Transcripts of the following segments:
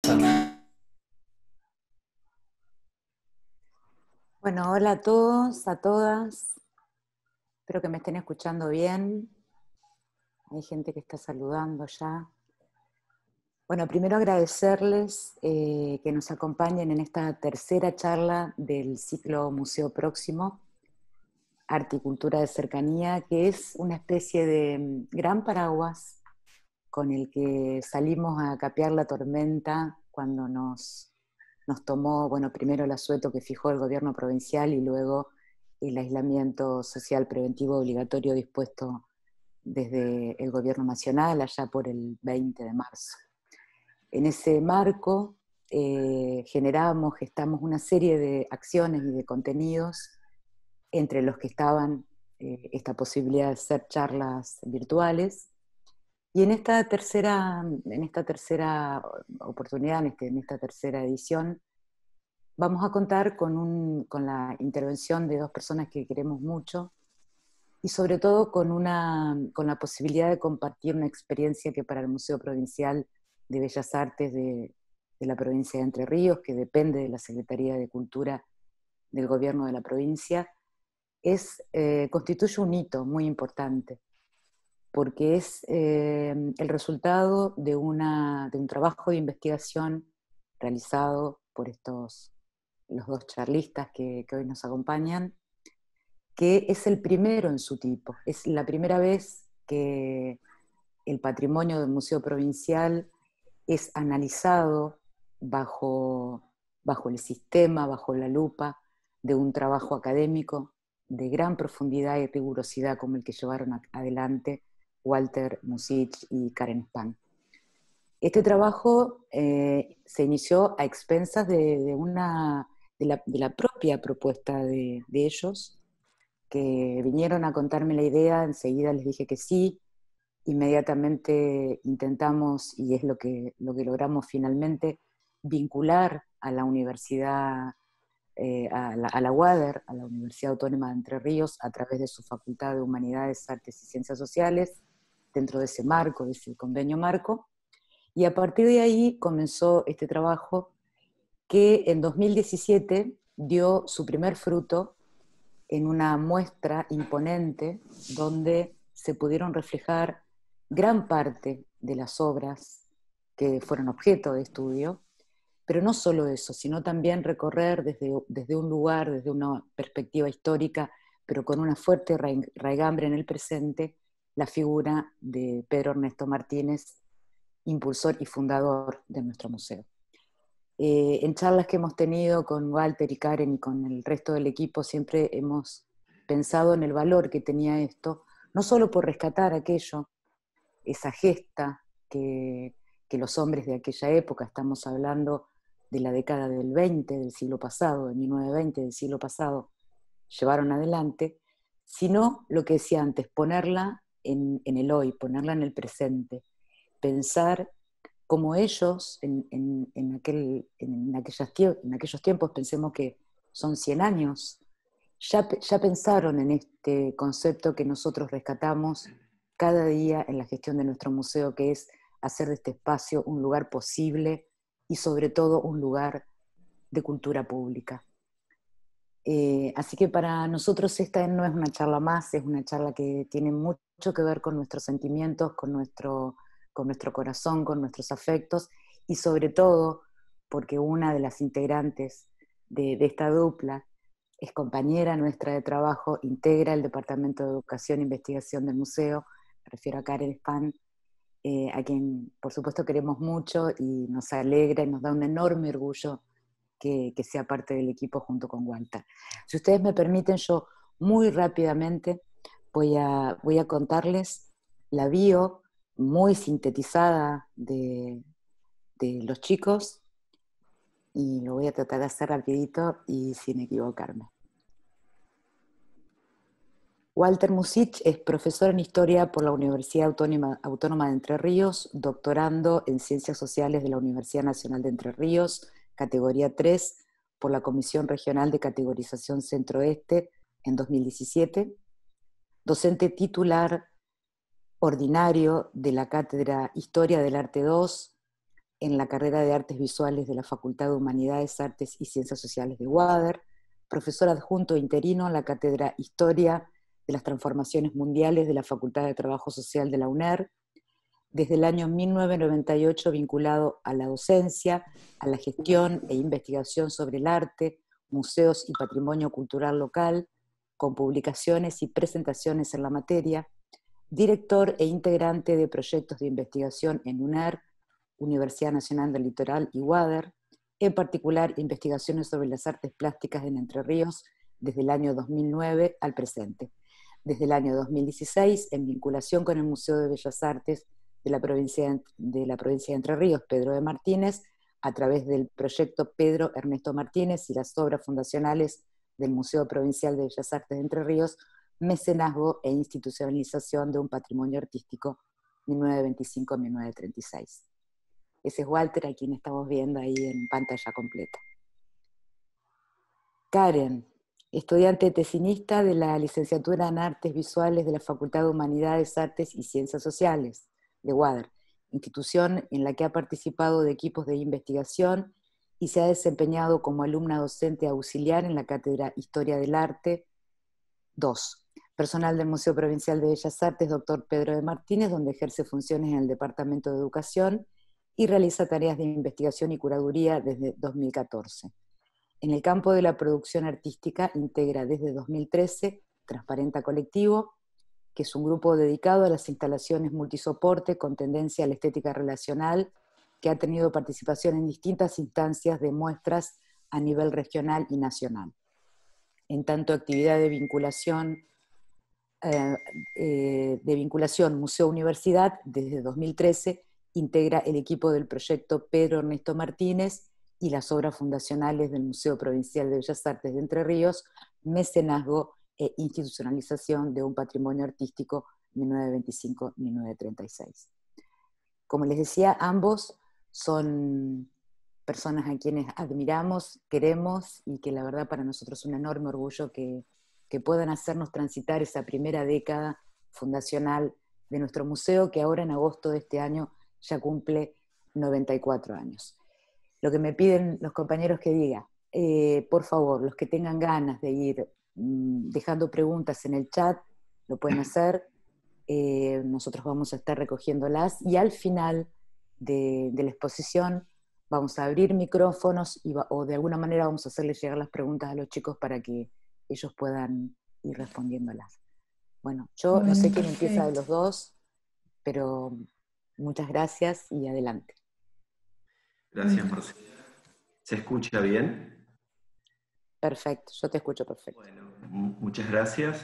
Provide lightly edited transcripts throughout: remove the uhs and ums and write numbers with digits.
Bueno, hola a todos, a todas. Espero que me estén escuchando bien. Hay gente que está saludando ya. Bueno, primero agradecerles que nos acompañen en esta tercera charla del ciclo Museo Próximo, Arte y Cultura de Cercanía, que es una especie de gran paraguas con el que salimos a capear la tormenta cuando nos tomó, bueno, primero el asueto que fijó el gobierno provincial y luego el aislamiento social preventivo obligatorio dispuesto desde el gobierno nacional allá por el 20 de marzo. En ese marco gestamos una serie de acciones y de contenidos, entre los que estaban esta posibilidad de hacer charlas virtuales. Y en esta tercera oportunidad, en esta tercera edición, vamos a contar con la intervención de dos personas que queremos mucho y sobre todo con la posibilidad de compartir una experiencia que para el Museo Provincial de Bellas Artes de la provincia de Entre Ríos, que depende de la Secretaría de Cultura del gobierno de la provincia, constituye un hito muy importante, porque es el resultado de un trabajo de investigación realizado por los dos charlistas que hoy nos acompañan, que es el primero en su tipo. Es la primera vez que el patrimonio del Museo Provincial es analizado bajo el sistema, bajo la lupa de un trabajo académico de gran profundidad y rigurosidad como el que llevaron adelante Walter Musich y Karen Span. Este trabajo se inició a expensas de la propia propuesta de ellos, que vinieron a contarme la idea, enseguida les dije que sí, inmediatamente intentamos, y es lo que logramos finalmente, vincular a la universidad, a la UADER, a la Universidad Autónoma de Entre Ríos, a través de su Facultad de Humanidades, Artes y Ciencias Sociales, dentro de ese marco, de ese convenio marco, y a partir de ahí comenzó este trabajo que en 2017 dio su primer fruto en una muestra imponente donde se pudieron reflejar gran parte de las obras que fueron objeto de estudio, pero no solo eso, sino también recorrer desde un lugar, desde una perspectiva histórica, pero con una fuerte raigambre en el presente, la figura de Pedro Ernesto Martínez, impulsor y fundador de nuestro museo. En charlas que hemos tenido con Walter y Karen y con el resto del equipo, siempre hemos pensado en el valor que tenía esto, no solo por rescatar aquello, esa gesta que los hombres de aquella época, estamos hablando de la década del 20 del siglo pasado, de 1920 del siglo pasado, llevaron adelante, sino lo que decía antes, ponerla en el hoy, ponerla en el presente, pensar como ellos en aquellos tiempos, pensemos que son 100 años, ya pensaron en este concepto que nosotros rescatamos cada día en la gestión de nuestro museo, que es hacer de este espacio un lugar posible y sobre todo un lugar de cultura pública. Así que para nosotros esta no es una charla más, es una charla que tiene mucho que ver con nuestros sentimientos, con nuestro corazón, con nuestros afectos, y sobre todo porque una de las integrantes de esta dupla es compañera nuestra de trabajo, integra el Departamento de Educación e Investigación del museo, me refiero a Karen Span, a quien por supuesto queremos mucho y nos alegra y nos da un enorme orgullo que sea parte del equipo junto con Walter. Si ustedes me permiten, yo muy rápidamente voy a contarles la bio muy sintetizada de los chicos, y lo voy a tratar de hacer rapidito y sin equivocarme. Walter Musich es profesor en Historia por la Universidad Autónoma de Entre Ríos, doctorando en Ciencias Sociales de la Universidad Nacional de Entre Ríos, categoría 3, por la Comisión Regional de Categorización Centro-Este en 2017, docente titular ordinario de la Cátedra Historia del Arte 2 en la carrera de Artes Visuales de la Facultad de Humanidades, Artes y Ciencias Sociales de UADER, profesor adjunto interino en la Cátedra Historia de las Transformaciones Mundiales de la Facultad de Trabajo Social de la UNER, desde el año 1998 vinculado a la docencia, a la gestión e investigación sobre el arte, museos y patrimonio cultural local, con publicaciones y presentaciones en la materia, director e integrante de proyectos de investigación en UNER, Universidad Nacional del Litoral y UADER, en particular investigaciones sobre las artes plásticas en Entre Ríos desde el año 2009 al presente. Desde el año 2016, en vinculación con el Museo de Bellas Artes de la provincia de Entre Ríos, Pedro de Martínez, a través del proyecto Pedro Ernesto Martínez y las obras fundacionales del Museo Provincial de Bellas Artes de Entre Ríos, mecenazgo e institucionalización de un patrimonio artístico 1925-1936. Ese es Walter, a quien estamos viendo ahí en pantalla completa. Karen, estudiante tesinista de la licenciatura en Artes Visuales de la Facultad de Humanidades, Artes y Ciencias Sociales de UADER, institución en la que ha participado de equipos de investigación y se ha desempeñado como alumna docente auxiliar en la Cátedra Historia del Arte 2. Personal del Museo Provincial de Bellas Artes, Dr. Pedro de Martínez, donde ejerce funciones en el Departamento de Educación y realiza tareas de investigación y curaduría desde 2014. En el campo de la producción artística integra desde 2013 Transparenta Colectivo, que es un grupo dedicado a las instalaciones multisoporte con tendencia a la estética relacional, que ha tenido participación en distintas instancias de muestras a nivel regional y nacional. En tanto, actividad de vinculación Museo-Universidad, desde 2013, integra el equipo del proyecto Pedro Ernesto Martínez y las obras fundacionales del Museo Provincial de Bellas Artes de Entre Ríos, mecenazgo e institucionalización de un patrimonio artístico 1925-1936. Como les decía, ambos son personas a quienes admiramos, queremos, y que la verdad para nosotros es un enorme orgullo que puedan hacernos transitar esa primera década fundacional de nuestro museo, que ahora en agosto de este año ya cumple 94 años. Lo que me piden los compañeros que diga, por favor, los que tengan ganas de ir dejando preguntas en el chat, lo pueden hacer. Nosotros vamos a estar recogiéndolas y al final de la exposición vamos a abrir micrófonos o de alguna manera vamos a hacerles llegar las preguntas a los chicos para que ellos puedan ir respondiéndolas. Bueno, yo no sé quién empieza de los dos, pero muchas gracias y adelante. Gracias, Marcela. ¿Se escucha bien? Perfecto, yo te escucho perfecto. Bueno, muchas gracias.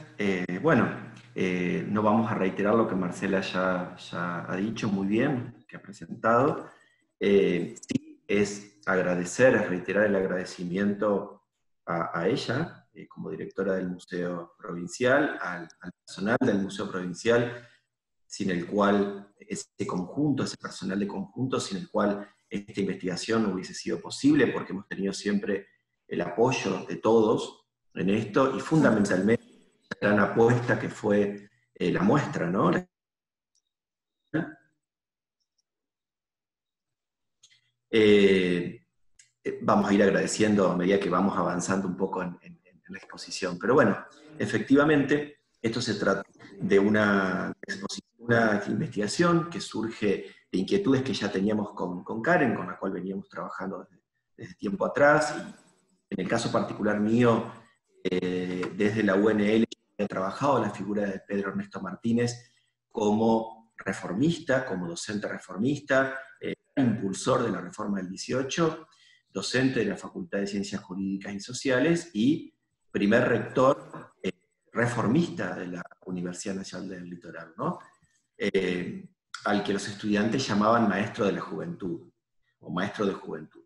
No vamos a reiterar lo que Marcela ya ha dicho muy bien, que ha presentado. Sí, es reiterar el agradecimiento a ella, como directora del Museo Provincial, al personal del Museo Provincial, sin el cual ese personal de conjunto, sin el cual esta investigación no hubiese sido posible, porque hemos tenido siempre el apoyo de todos en esto, y fundamentalmente la gran apuesta que fue la muestra, ¿no? Vamos a ir agradeciendo a medida que vamos avanzando un poco en la exposición. Pero bueno, efectivamente, esto se trata de una exposición, una investigación que surge de inquietudes que ya teníamos con Karen, con la cual veníamos trabajando desde tiempo atrás. Y en el caso particular mío, desde la UNL he trabajado la figura de Pedro Ernesto Martínez como reformista, como docente reformista, impulsor de la reforma del 18, docente de la Facultad de Ciencias Jurídicas y Sociales y primer rector reformista de la Universidad Nacional del Litoral, ¿no? Al que los estudiantes llamaban maestro de la juventud, o maestro de juventud.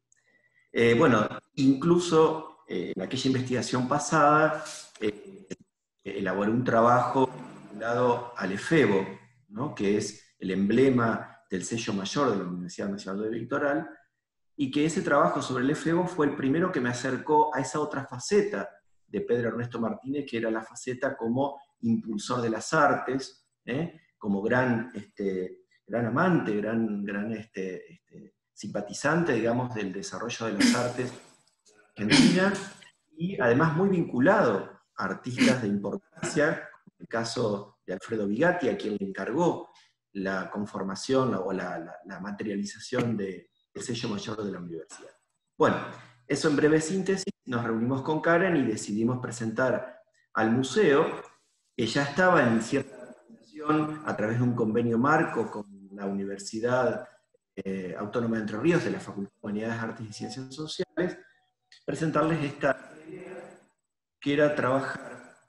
Incluso en aquella investigación pasada, elaboré un trabajo vinculado al efebo, ¿no? Que es el emblema del sello mayor de la Universidad Nacional del Litoral, y que ese trabajo sobre el efebo fue el primero que me acercó a esa otra faceta de Pedro Ernesto Martínez, que era la faceta como impulsor de las artes, como gran amante, gran simpatizante, digamos, del desarrollo de las artes en Argentina, y además muy vinculado a artistas de importancia, como el caso de Alfredo Bigatti, a quien le encargó la conformación o la materialización del sello mayor de la universidad. Bueno, eso en breve síntesis. Nos reunimos con Karen y decidimos presentar al museo, que ya estaba en cierta función a través de un convenio marco con la Universidad Autónoma de Entre Ríos, de la Facultad de Humanidades, Artes y Ciencias Sociales, presentarles esta idea, que era trabajar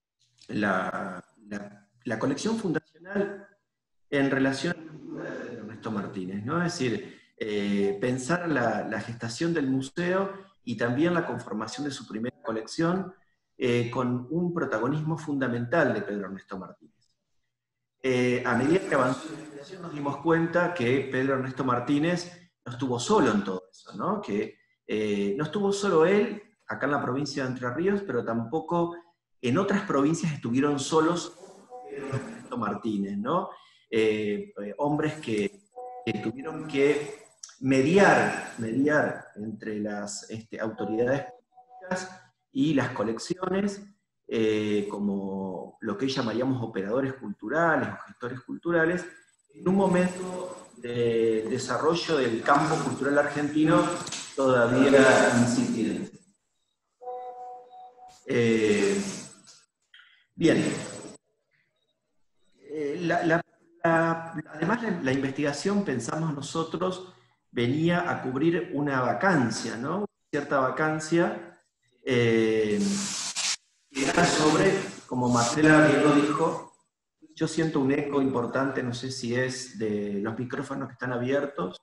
la colección fundacional en relación a Ernesto Martínez, ¿no? Es decir, pensar la gestación del museo y también la conformación de su primera colección con un protagonismo fundamental de Pedro Ernesto Martínez. A medida que avanzó la investigación nos dimos cuenta que Pedro Ernesto Martínez no estuvo solo en todo eso, ¿no? Que no estuvo solo él acá en la provincia de Entre Ríos, pero tampoco en otras provincias estuvieron solos Pedro Ernesto Martínez, ¿no? Hombres que tuvieron que mediar entre las autoridades públicas y las colecciones, como lo que hoy llamaríamos operadores culturales o gestores culturales, en un momento de desarrollo del campo cultural argentino todavía incipiente. Bien. Además, la investigación, pensamos nosotros, venía a cubrir una vacancia, ¿no? Cierta vacancia, que era sobre, como Marcela bien lo dijo, yo siento un eco importante, no sé si es de los micrófonos que están abiertos.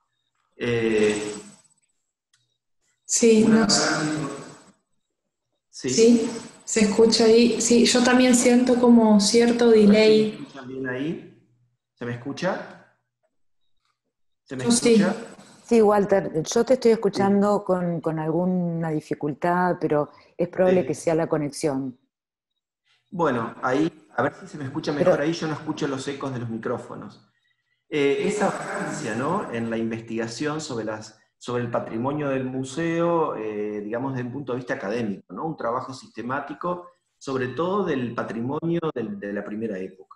Sí, no sé. ¿Sí? Sí, se escucha ahí. Sí, yo también siento como cierto delay. ¿Me escuchan bien ahí? ¿Se me escucha? ¿Se me Yo escucha? sí. Sí, Walter, yo te estoy escuchando con alguna dificultad, pero es probable que sea la conexión. Bueno, ahí, a ver si se me escucha mejor ahí, yo no escucho los ecos de los micrófonos. Esa vacancia, ¿no?, en la investigación sobre el patrimonio del museo, digamos, desde un punto de vista académico, ¿no? Un trabajo sistemático, sobre todo del patrimonio de la primera época.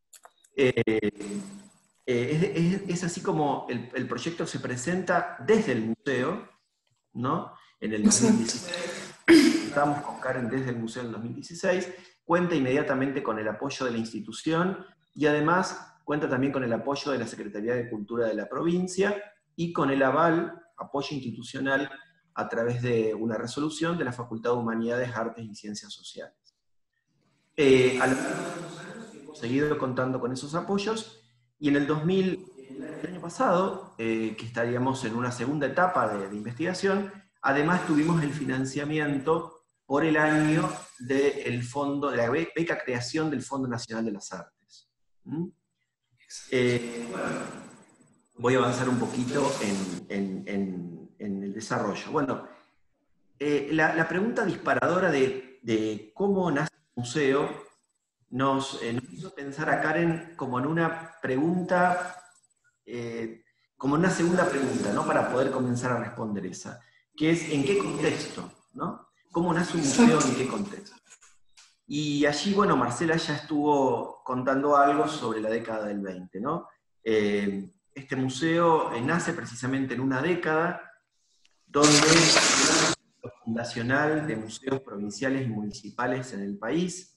Es así como el proyecto se presenta desde el museo, ¿no? En el 2016, estamos con Karen desde el museo en el 2016, cuenta inmediatamente con el apoyo de la institución y además cuenta también con el apoyo de la Secretaría de Cultura de la provincia y con el apoyo institucional a través de una resolución de la Facultad de Humanidades, Artes y Ciencias Sociales. A lo largo de los años hemos seguido contando con esos apoyos y en el año pasado, que estaríamos en una segunda etapa de investigación, además tuvimos el financiamiento por el año del fondo, de la beca creación del Fondo Nacional de las Artes. Voy a avanzar un poquito en el desarrollo. Bueno, la pregunta disparadora de cómo nace el museo nos hizo pensar a Karen como en una pregunta, como en una segunda pregunta, ¿no?, para poder comenzar a responder esa, que es ¿en qué contexto? ¿No? ¿Cómo nace un museo, en qué contexto? Y allí, bueno, Marcela ya estuvo contando algo sobre la década del 20, ¿no? Este museo nace precisamente en una década donde el fundacional de museos provinciales y municipales en el país,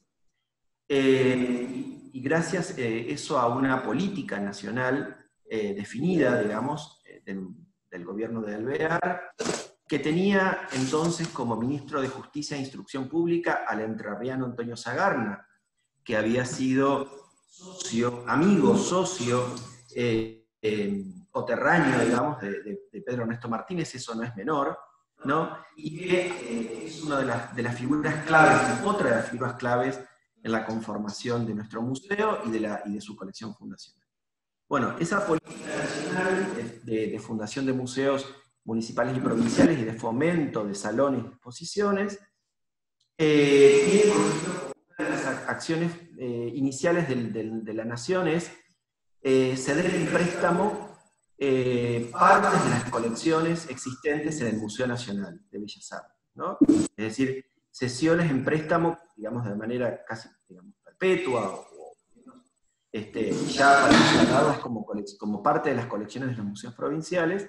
y gracias eso a una política nacional definida, digamos, del gobierno de Alvear, que tenía entonces como ministro de Justicia e Instrucción Pública al entrerriano Antonio Sagarna, que había sido amigo, socio, coterráneo, digamos, de Pedro Ernesto Martínez, eso no es menor, ¿no? Y que es una de las figuras claves, otra de las figuras claves en la conformación de nuestro museo y de su colección fundacional. Bueno, esa política nacional de fundación de museos municipales y provinciales y de fomento de salones y exposiciones, tiene una de las acciones iniciales de la nación es ceder el préstamo partes de las colecciones existentes en el Museo Nacional de Bellas Artes, ¿no? Es decir, cesiones en préstamo, digamos, de manera casi, digamos, perpetua, o ya instalados como parte de las colecciones de los museos provinciales.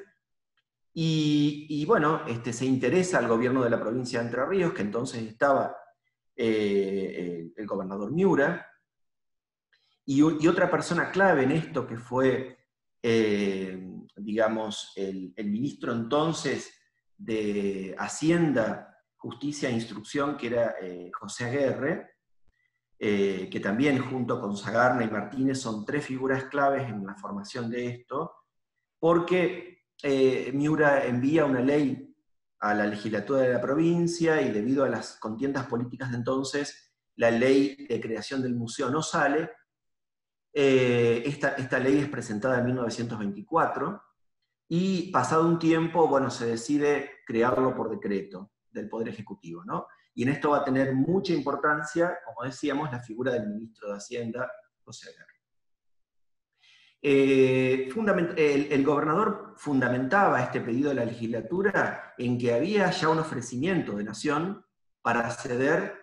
Y bueno, se interesa al gobierno de la provincia de Entre Ríos, que entonces estaba el gobernador Miura, y otra persona clave en esto, que fue, digamos, el ministro entonces de Hacienda, Justicia e Instrucción, que era José Aguerre, que también junto con Sagarna y Martínez son tres figuras claves en la formación de esto, porque Miura envía una ley a la legislatura de la provincia, y debido a las contiendas políticas de entonces, la ley de creación del museo no sale. Esta ley es presentada en 1924, y pasado un tiempo, bueno, se decide crearlo por decreto del Poder Ejecutivo, ¿no? Y en esto va a tener mucha importancia, como decíamos, la figura del ministro de Hacienda, José Aguerre. El gobernador fundamentaba este pedido de la legislatura en que había ya un ofrecimiento de Nación para ceder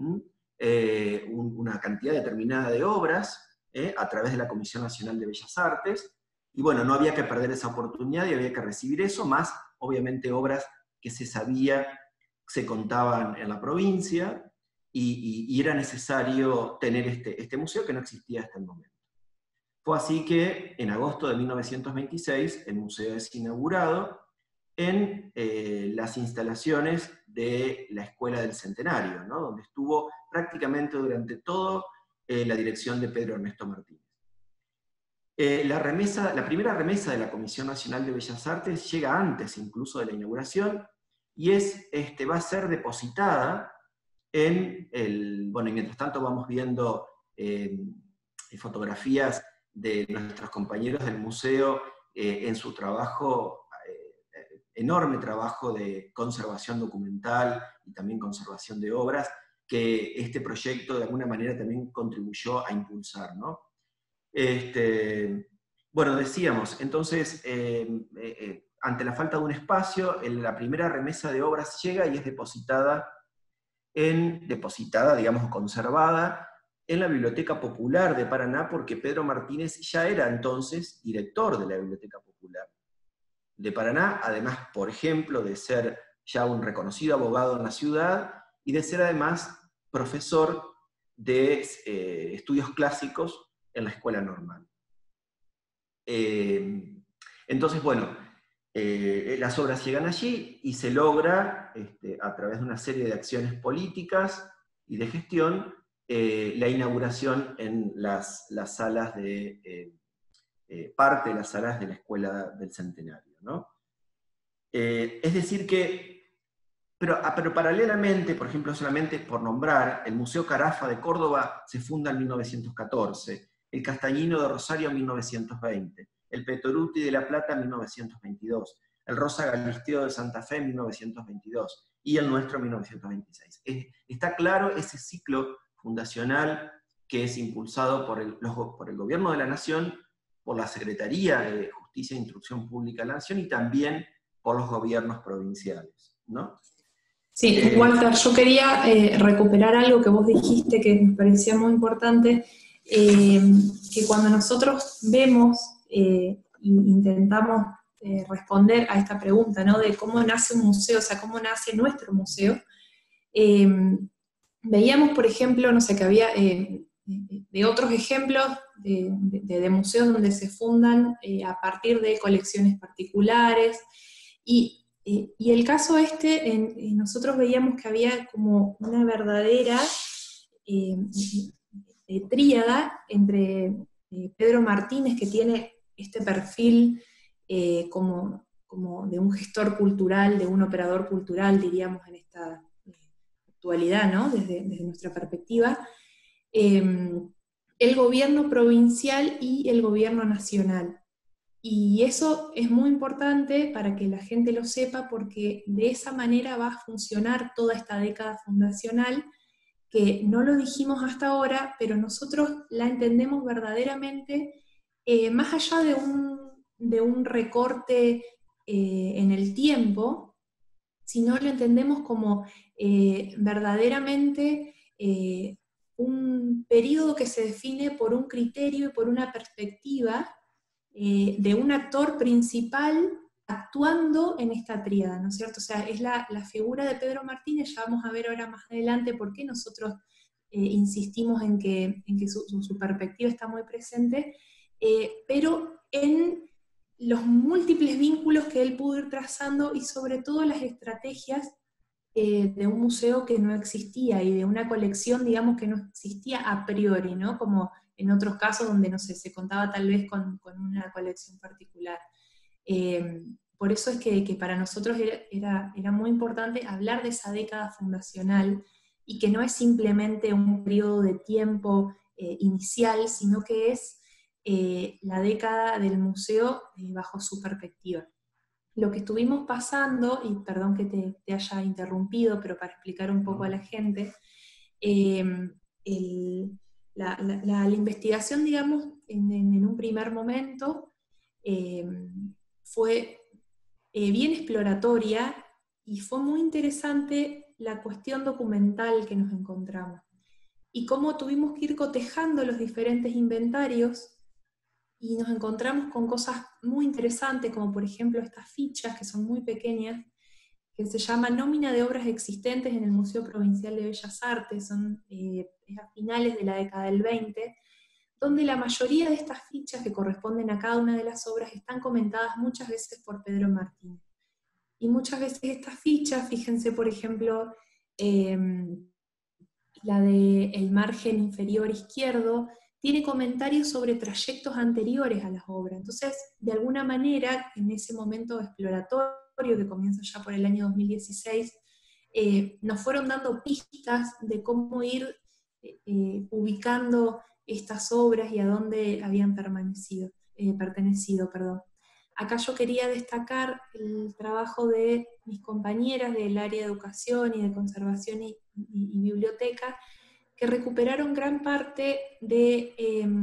una cantidad determinada de obras a través de la Comisión Nacional de Bellas Artes, y bueno, no había que perder esa oportunidad y había que recibir eso, más obviamente obras que se sabía se contaban en la provincia, y era necesario tener este museo que no existía hasta el momento. Fue así que en agosto de 1926 el museo es inaugurado en las instalaciones de la Escuela del Centenario, ¿no? Donde estuvo prácticamente durante todo la dirección de Pedro Ernesto Martínez. La primera remesa de la Comisión Nacional de Bellas Artes llega antes incluso de la inauguración, y va a ser depositada bueno, y mientras tanto vamos viendo fotografías de nuestros compañeros del museo en su trabajo, enorme trabajo de conservación documental y también conservación de obras, que este proyecto de alguna manera también contribuyó a impulsar, ¿no? Bueno, decíamos, entonces, ante la falta de un espacio, la primera remesa de obras llega y es depositada, digamos, conservada, en la Biblioteca Popular de Paraná, porque Pedro Martínez ya era entonces director de la Biblioteca Popular de Paraná, además, por ejemplo, de ser ya un reconocido abogado en la ciudad, y de ser además profesor de estudios clásicos en la Escuela Normal. Entonces, bueno, las obras llegan allí y se logra, a través de una serie de acciones políticas y de gestión, la inauguración en las salas parte de las salas de la Escuela del Centenario, ¿no? Es decir que, pero paralelamente, por ejemplo, solamente por nombrar, el Museo Carafa de Córdoba se funda en 1914, el Castañino de Rosario en 1920, el Petoruti de La Plata en 1922, el Rosa Galisteo de Santa Fe en 1922, y el nuestro en 1926. Está claro ese ciclo fundacional que es impulsado por el Gobierno de la Nación, por la Secretaría de Justicia e Instrucción Pública de la Nación, y también por los gobiernos provinciales, ¿no? Sí, Walter, yo quería recuperar algo que vos dijiste que me parecía muy importante, que cuando nosotros vemos e intentamos responder a esta pregunta, ¿no? De cómo nace un museo, o sea, cómo nace nuestro museo, veíamos, por ejemplo, no sé, que había de otros ejemplos de museos donde se fundan a partir de colecciones particulares, y el caso nosotros veíamos que había como una verdadera tríada entre Pedro Martínez, que tiene este perfil como de un gestor cultural, de un operador cultural, diríamos, en esta actualidad, ¿no? Desde nuestra perspectiva, el gobierno provincial y el gobierno nacional. Y eso es muy importante para que la gente lo sepa, porque de esa manera va a funcionar toda esta década fundacional, que no lo dijimos hasta ahora, pero nosotros la entendemos verdaderamente más allá de un recorte en el tiempo, sino lo entendemos como verdaderamente un periodo que se define por un criterio y por una perspectiva de un actor principal actuando en esta tríada, ¿no es cierto? O sea, es la figura de Pedro Martínez. Ya vamos a ver ahora más adelante por qué nosotros insistimos en que su perspectiva está muy presente, pero en los múltiples vínculos que él pudo ir trazando y sobre todo las estrategias de un museo que no existía y de una colección, digamos, que no existía a priori, ¿no? Como en otros casos donde, no sé, se contaba tal vez con una colección particular. Por eso es que para nosotros era muy importante hablar de esa década fundacional y que no es simplemente un periodo de tiempo inicial, sino que es la década del museo bajo su perspectiva. Lo que estuvimos pasando, y perdón que te haya interrumpido, pero para explicar un poco a la gente, la investigación, digamos, en un primer momento fue bien exploratoria y fue muy interesante la cuestión documental que nos encontramos y cómo tuvimos que ir cotejando los diferentes inventarios y nos encontramos con cosas muy interesantes, como por ejemplo estas fichas que son muy pequeñas, que se llama Nómina de obras existentes en el Museo Provincial de Bellas Artes, son a finales de la década del 20, donde la mayoría de estas fichas que corresponden a cada una de las obras están comentadas muchas veces por Pedro Martínez. Y muchas veces estas fichas, fíjense por ejemplo, la del margen inferior izquierdo, tiene comentarios sobre trayectos anteriores a las obras. Entonces, de alguna manera, en ese momento exploratorio que comienza ya por el año 2016, nos fueron dando pistas de cómo ir ubicando estas obras y a dónde habían pertenecido. Acá yo quería destacar el trabajo de mis compañeras del área de educación y de conservación y biblioteca, que recuperaron gran parte de,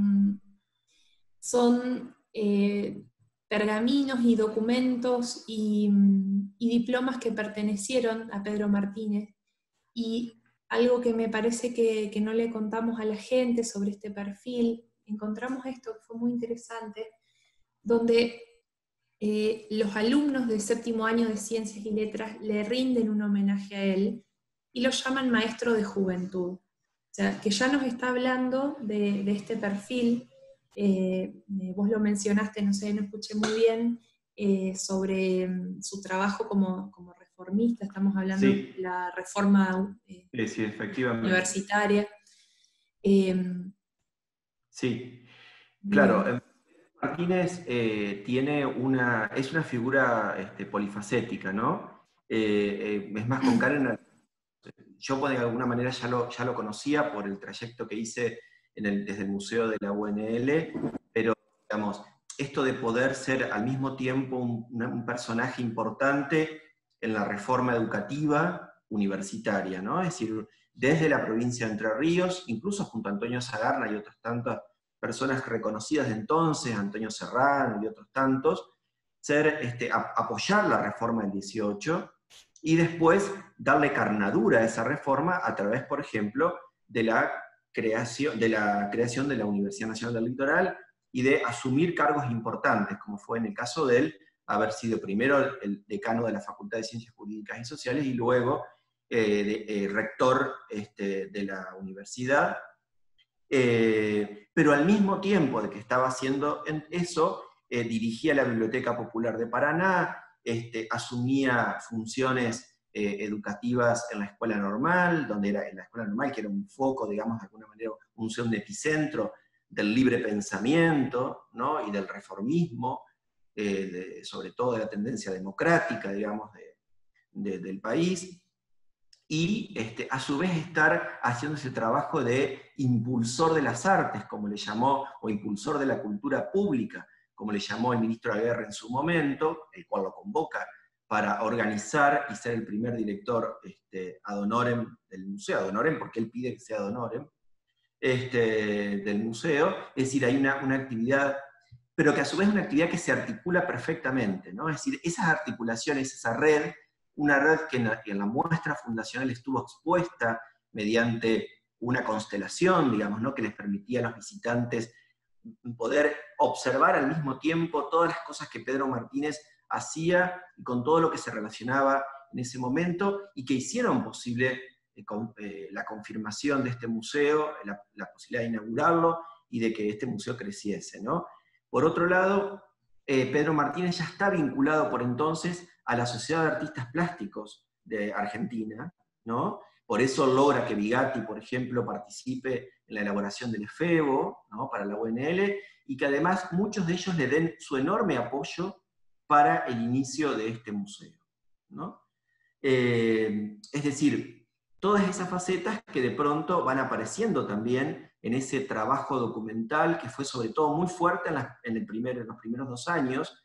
son pergaminos y documentos y diplomas que pertenecieron a Pedro Martínez, y algo que me parece que no le contamos a la gente sobre este perfil, encontramos esto que fue muy interesante, donde los alumnos del séptimo año de Ciencias y Letras le rinden un homenaje a él y lo llaman maestro de juventud. O sea, que ya nos está hablando de este perfil, vos lo mencionaste, no sé, no escuché muy bien, sobre su trabajo como reformista, estamos hablando Sí. de la reforma Sí, efectivamente. universitaria. Sí, claro. Martínez es una figura polifacética, ¿no? Es más, con Karen, yo de alguna manera ya lo conocía por el trayecto que hice desde el Museo de la UNL, pero digamos, esto de poder ser al mismo tiempo un personaje importante en la reforma educativa universitaria, ¿no? Es decir, desde la provincia de Entre Ríos, incluso junto a Antonio Sagarna y otras tantas personas reconocidas de entonces, Antonio Serrano y otros tantos, apoyar la reforma del 18 y después darle carnadura a esa reforma a través, por ejemplo, de la creación de la Universidad Nacional del Litoral y de asumir cargos importantes, como fue en el caso de él haber sido primero el decano de la Facultad de Ciencias Jurídicas y Sociales y luego rector de la universidad. Pero al mismo tiempo de que estaba haciendo eso, dirigía la Biblioteca Popular de Paraná, asumía funciones educativas en la Escuela Normal, donde era en la Escuela Normal, que era un foco, digamos, de alguna manera, un epicentro del libre pensamiento, ¿no? Y del reformismo, sobre todo de la tendencia democrática, digamos, del país. Y a su vez estar haciendo ese trabajo de impulsor de las artes, como le llamó, o impulsor de la cultura pública, como le llamó el ministro Aguirre en su momento, el cual lo convoca para organizar y ser el primer director ad honorem del museo, ad honorem porque él pide que sea ad honorem, del museo. Es decir, hay una actividad pero que a su vez es una actividad que se articula perfectamente, ¿no? Es decir, esas articulaciones, esa red, una red que en la muestra fundacional estuvo expuesta mediante una constelación, digamos, ¿no? Que les permitía a los visitantes poder observar al mismo tiempo todas las cosas que Pedro Martínez hacía y con todo lo que se relacionaba en ese momento y que hicieron posible la confirmación de este museo, la posibilidad de inaugurarlo y de que este museo creciese, ¿no? Por otro lado, Pedro Martínez ya está vinculado por entonces a la Sociedad de Artistas Plásticos de Argentina, ¿no? Por eso logra que Bigatti, por ejemplo, participe en la elaboración del EFEBO, ¿no? Para la UNL, y que además muchos de ellos le den su enorme apoyo para el inicio de este museo, ¿no? Es decir, todas esas facetas que de pronto van apareciendo también en ese trabajo documental que fue sobre todo muy fuerte en los primeros 2 años,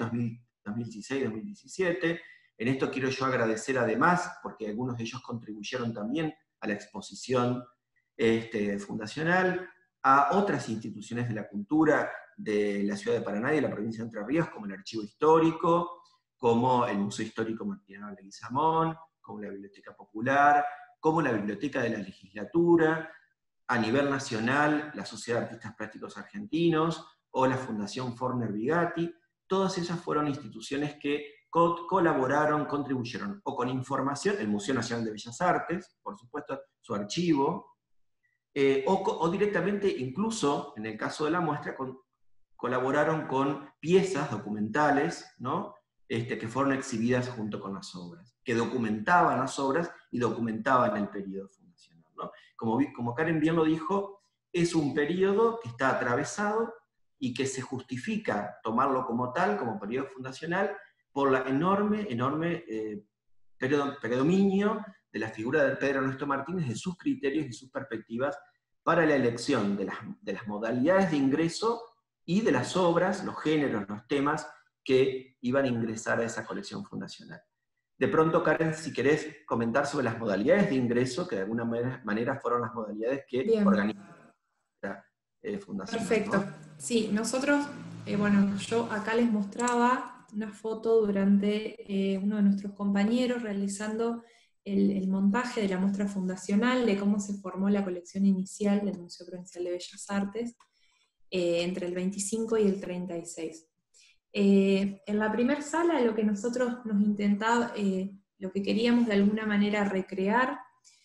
2016-2017. En esto quiero yo agradecer además, porque algunos de ellos contribuyeron también a la exposición fundacional, a otras instituciones de la cultura de la ciudad de Paraná y de la provincia de Entre Ríos, como el Archivo Histórico, como el Museo Histórico Martiniano de Leguizamón, como la Biblioteca Popular, como la Biblioteca de la Legislatura, a nivel nacional, la Sociedad de Artistas Plásticos Argentinos, o la Fundación Forner Bigatti. Todas esas fueron instituciones que colaboraron, contribuyeron, o con información, el Museo Nacional de Bellas Artes, por supuesto, su archivo, o directamente, incluso, en el caso de la muestra, colaboraron con piezas documentales, ¿no? Que fueron exhibidas junto con las obras, que documentaban las obras y documentaban el periodo fundacional, ¿no? Como Karen bien lo dijo, es un periodo que está atravesado y que se justifica tomarlo como tal, como periodo fundacional, por la enorme predominio de la figura de Pedro Ernesto Martínez, de sus criterios y sus perspectivas para la elección de las modalidades de ingreso y de las obras, los géneros, los temas que iban a ingresar a esa colección fundacional. De pronto, Karen, si querés comentar sobre las modalidades de ingreso, que de alguna manera fueron las modalidades que organizaron la fundación. Perfecto. ¿No? Sí, nosotros, bueno, yo acá les mostraba una foto durante uno de nuestros compañeros realizando el montaje de la muestra fundacional, de cómo se formó la colección inicial del Museo Provincial de Bellas Artes entre el 25 y el 36. En la primera sala lo que nosotros nos intentaba, lo que queríamos de alguna manera recrear,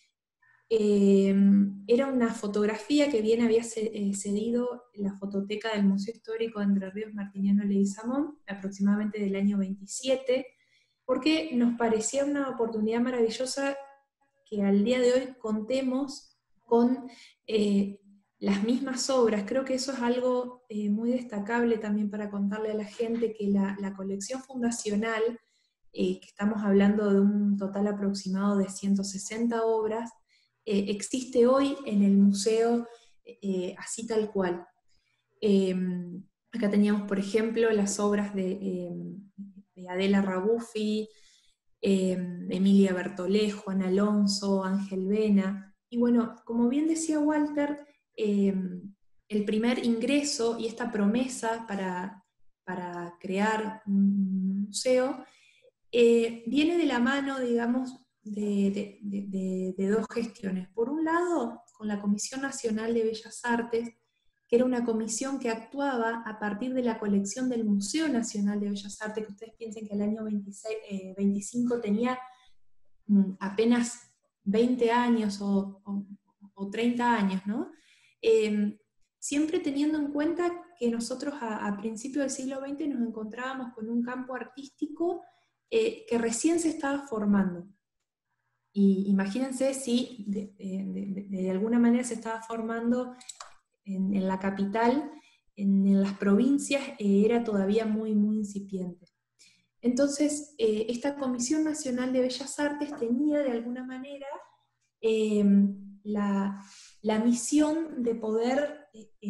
era una fotografía que bien había cedido la fototeca del Museo Histórico de Entre Ríos Martiniano Leguizamón, aproximadamente del año 27, porque nos parecía una oportunidad maravillosa que al día de hoy contemos con las mismas obras. Creo que eso es algo muy destacable también para contarle a la gente, que la colección fundacional, que estamos hablando de un total aproximado de 160 obras, existe hoy en el museo así tal cual. Acá teníamos, por ejemplo, las obras de Adela Rabuffi, Emilia Bertolé, Juan Alonso, Ángel Vena. Y bueno, como bien decía Walter, el primer ingreso y esta promesa para crear un museo viene de la mano, digamos, de dos gestiones. Por un lado, con la Comisión Nacional de Bellas Artes, que era una comisión que actuaba a partir de la colección del Museo Nacional de Bellas Artes, que ustedes piensen que el año 25 tenía apenas 20 años o 30 años, ¿no? Siempre teniendo en cuenta que nosotros a principios del siglo XX nos encontrábamos con un campo artístico que recién se estaba formando. Y imagínense si de alguna manera se estaba formando en la capital, en las provincias era todavía muy, muy incipiente. Entonces, esta Comisión Nacional de Bellas Artes tenía de alguna manera la misión de poder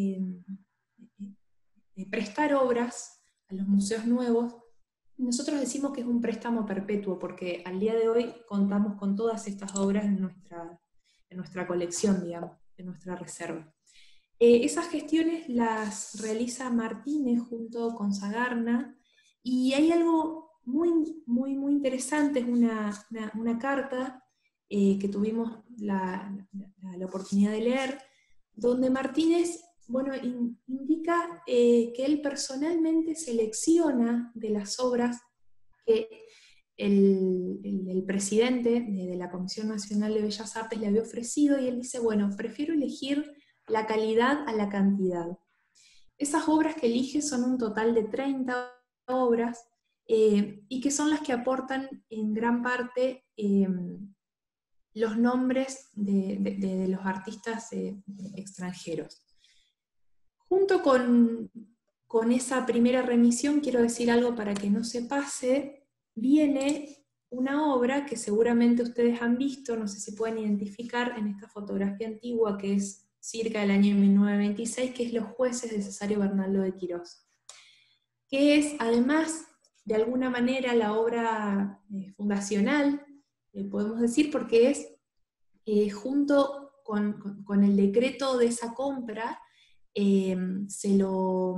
prestar obras a los museos nuevos. Nosotros decimos que es un préstamo perpetuo, porque al día de hoy contamos con todas estas obras en nuestra colección, digamos, en nuestra reserva. Esas gestiones las realiza Martínez junto con Sagarna, y hay algo muy interesante, es una carta que tuvimos la oportunidad de leer, donde Martínez, bueno, indica que él personalmente selecciona de las obras que el presidente de la Comisión Nacional de Bellas Artes le había ofrecido, y él dice, bueno, prefiero elegir la calidad a la cantidad. Esas obras que elige son un total de 30 obras, y que son las que aportan en gran parte los nombres de los artistas extranjeros. Junto con esa primera remisión, quiero decir algo para que no se pase, viene una obra que seguramente ustedes han visto, no sé si pueden identificar en esta fotografía antigua, que es circa del año 1926, que es Los jueces de Cesario Bernardo de Quirós, que es además de alguna manera la obra fundacional, podemos decir, porque es junto con el decreto de esa compra, se lo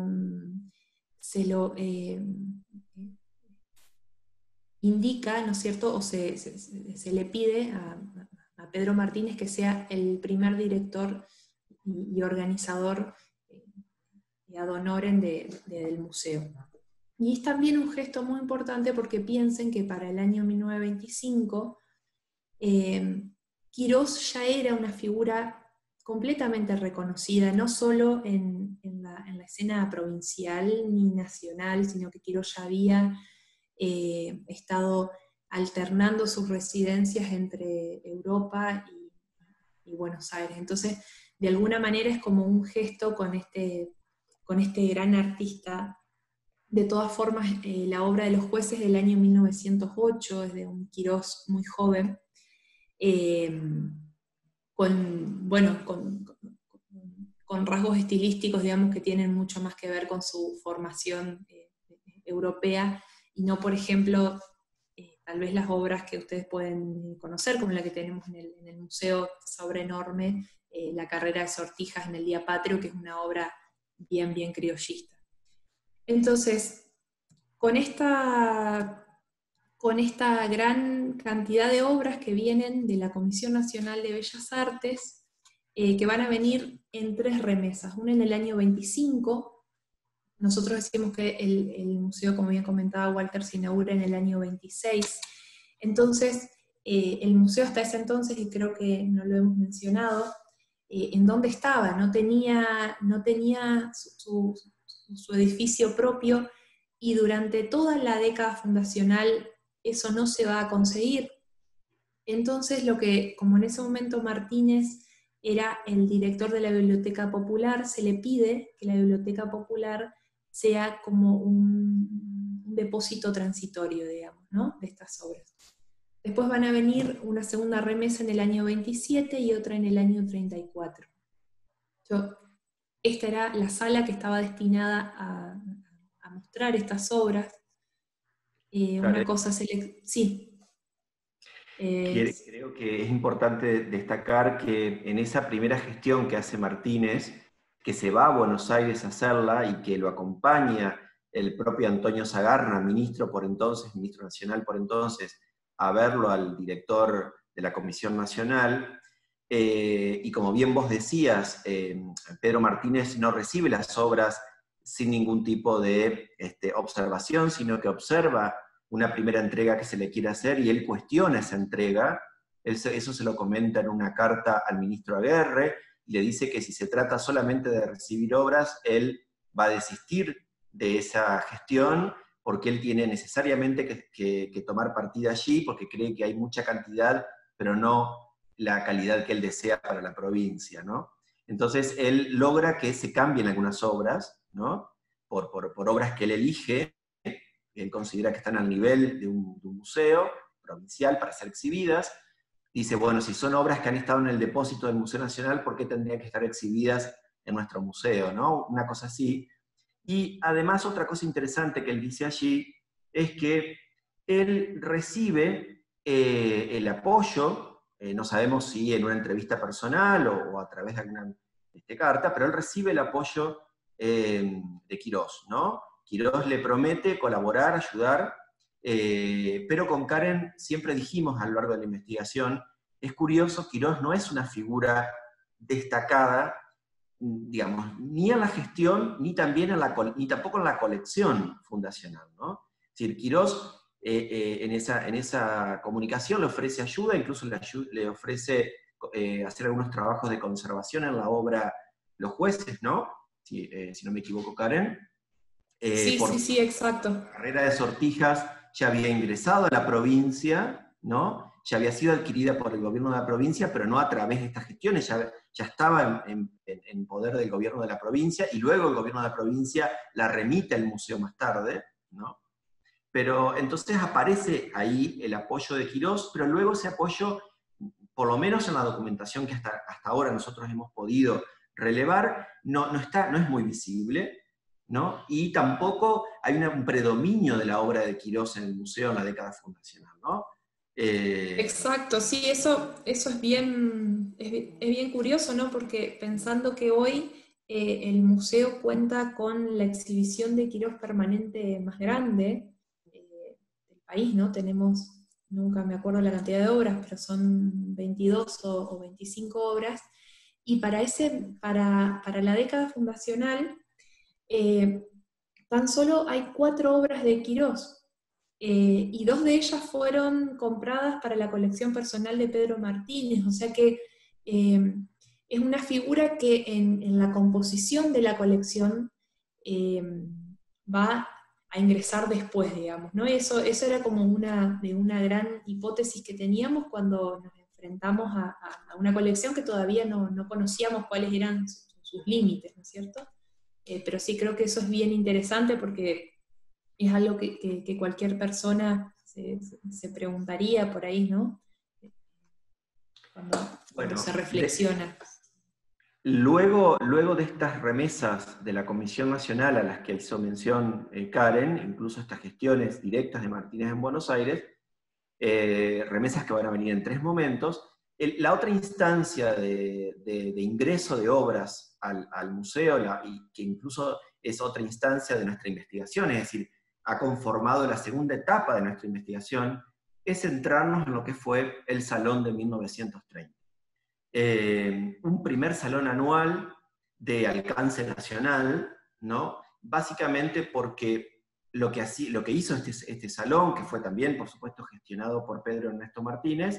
indica, ¿no es cierto?, o se le pide a Pedro Martínez que sea el primer director y organizador ad honorem del museo. Y es también un gesto muy importante porque piensen que para el año 1925 Quirós ya era una figura completamente reconocida, no solo en la escena provincial ni nacional, sino que Quirós ya había estado alternando sus residencias entre Europa y Buenos Aires. Entonces, de alguna manera es como un gesto con este gran artista. De todas formas, la obra de Los jueces del año 1908 es de un Quirós muy joven, con rasgos estilísticos, digamos, que tienen mucho más que ver con su formación europea, y no, por ejemplo, tal vez las obras que ustedes pueden conocer, como la que tenemos en el museo, esa obra enorme, La carrera de sortijas en el Día Patrio, que es una obra bien criollista. Entonces, con esta gran cantidad de obras que vienen de la Comisión Nacional de Bellas Artes, que van a venir en 3 remesas, una en el año 25, nosotros decimos que el museo, como bien comentaba Walter, se inaugura en el año 26, entonces el museo hasta ese entonces, y creo que no lo hemos mencionado, ¿en dónde estaba? No tenía su edificio propio, y durante toda la década fundacional eso no se va a conseguir. Entonces, como en ese momento Martínez era el director de la Biblioteca Popular, se le pide que la Biblioteca Popular sea como un depósito transitorio, digamos, ¿no?, de estas obras. Después van a venir una segunda remesa en el año 27 y otra en el año 34. Esta era la sala que estaba destinada a mostrar estas obras. Una cosa sí. Creo que es importante destacar que en esa primera gestión que hace Martínez, que se va a Buenos Aires a hacerla y que lo acompaña el propio Antonio Sagarna, ministro nacional por entonces, a verlo al director de la Comisión Nacional, y como bien vos decías, Pedro Martínez no recibe las obras sin ningún tipo de observación, sino que observa una primera entrega que se le quiere hacer y él cuestiona esa entrega. Eso se lo comenta en una carta al ministro Aguerre, y le dice que si se trata solamente de recibir obras, él va a desistir de esa gestión, porque él tiene necesariamente que tomar partida allí, porque cree que hay mucha cantidad, pero no la calidad que él desea para la provincia, ¿no? Entonces él logra que se cambien algunas obras, ¿no?, por obras que él elige, él considera que están al nivel de un museo provincial para ser exhibidas. Dice, bueno, si son obras que han estado en el depósito del Museo Nacional, ¿por qué tendrían que estar exhibidas en nuestro museo, ¿no? Una cosa así. Y además otra cosa interesante que él dice allí es que él recibe el apoyo, no sabemos si en una entrevista personal o a través de alguna carta, pero él recibe el apoyo de Quirós, ¿no? Quirós le promete colaborar, ayudar, pero con Karen siempre dijimos a lo largo de la investigación, es curioso, Quirós no es una figura destacada, digamos, ni en la gestión, ni tampoco en la colección fundacional, ¿no? Es decir, Quirós en esa comunicación le ofrece ayuda, incluso le ofrece hacer algunos trabajos de conservación en la obra Los Jueces, ¿no? Si no me equivoco, Karen. Sí, exacto. La carrera de Sortijas ya había ingresado a la provincia, ¿no? Ya había sido adquirida por el gobierno de la provincia, pero no a través de estas gestiones, ya estaba en poder del gobierno de la provincia, y luego el gobierno de la provincia la remite al museo más tarde, ¿no? Pero entonces aparece ahí el apoyo de Quirós, pero luego ese apoyo, por lo menos en la documentación que hasta ahora nosotros hemos podido relevar, no es muy visible, ¿no? Y tampoco hay un predominio de la obra de Quirós en el museo en la década fundacional, ¿no? Exacto, sí, eso es bien curioso, ¿no? Porque pensando que hoy el museo cuenta con la exhibición de Quirós permanente más grande del país, ¿no? Tenemos, nunca me acuerdo la cantidad de obras, pero son 22 o 25 obras, y para la década fundacional tan solo hay 4 obras de Quirós. Y 2 de ellas fueron compradas para la colección personal de Pedro Martínez, o sea que es una figura que en la composición de la colección va a ingresar después, digamos, ¿no? Eso era como una gran hipótesis que teníamos cuando nos enfrentamos a una colección que todavía no conocíamos cuáles eran sus límites, ¿no es cierto? Pero sí creo que eso es bien interesante porque es algo que cualquier persona se preguntaría por ahí, ¿no? Cuando se reflexiona. Luego de estas remesas de la Comisión Nacional a las que hizo mención Karen, incluso estas gestiones directas de Martínez en Buenos Aires, remesas que van a venir en 3 momentos, la otra instancia de ingreso de obras al museo, y que incluso es otra instancia de nuestra investigación, es decir, ha conformado la segunda etapa de nuestra investigación, es centrarnos en lo que fue el Salón de 1930. Un primer salón anual de alcance nacional, ¿no? Básicamente porque lo que hizo este salón, que fue también, por supuesto, gestionado por Pedro Ernesto Martínez,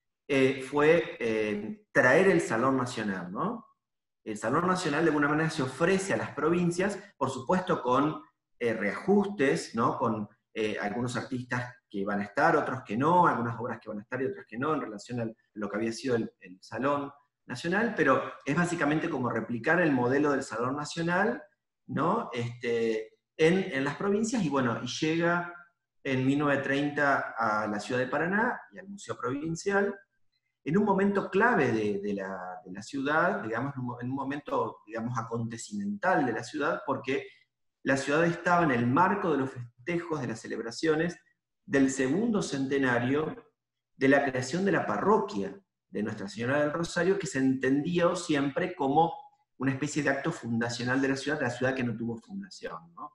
fue traer el Salón Nacional, ¿no? El Salón Nacional de alguna manera se ofrece a las provincias, por supuesto con reajustes, ¿no? Con algunos artistas que van a estar, otros que no, algunas obras que van a estar y otras que no, en relación a lo que había sido el Salón Nacional, pero es básicamente como replicar el modelo del Salón Nacional, ¿no? En las provincias, y bueno, y llega en 1930 a la ciudad de Paraná y al Museo Provincial, en un momento clave de la ciudad, digamos, en un momento, digamos, acontecimental de la ciudad, porque la ciudad estaba en el marco de los festejos, de las celebraciones del 2º centenario de la creación de la parroquia de Nuestra Señora del Rosario, que se entendió siempre como una especie de acto fundacional de la ciudad que no tuvo fundación, ¿no?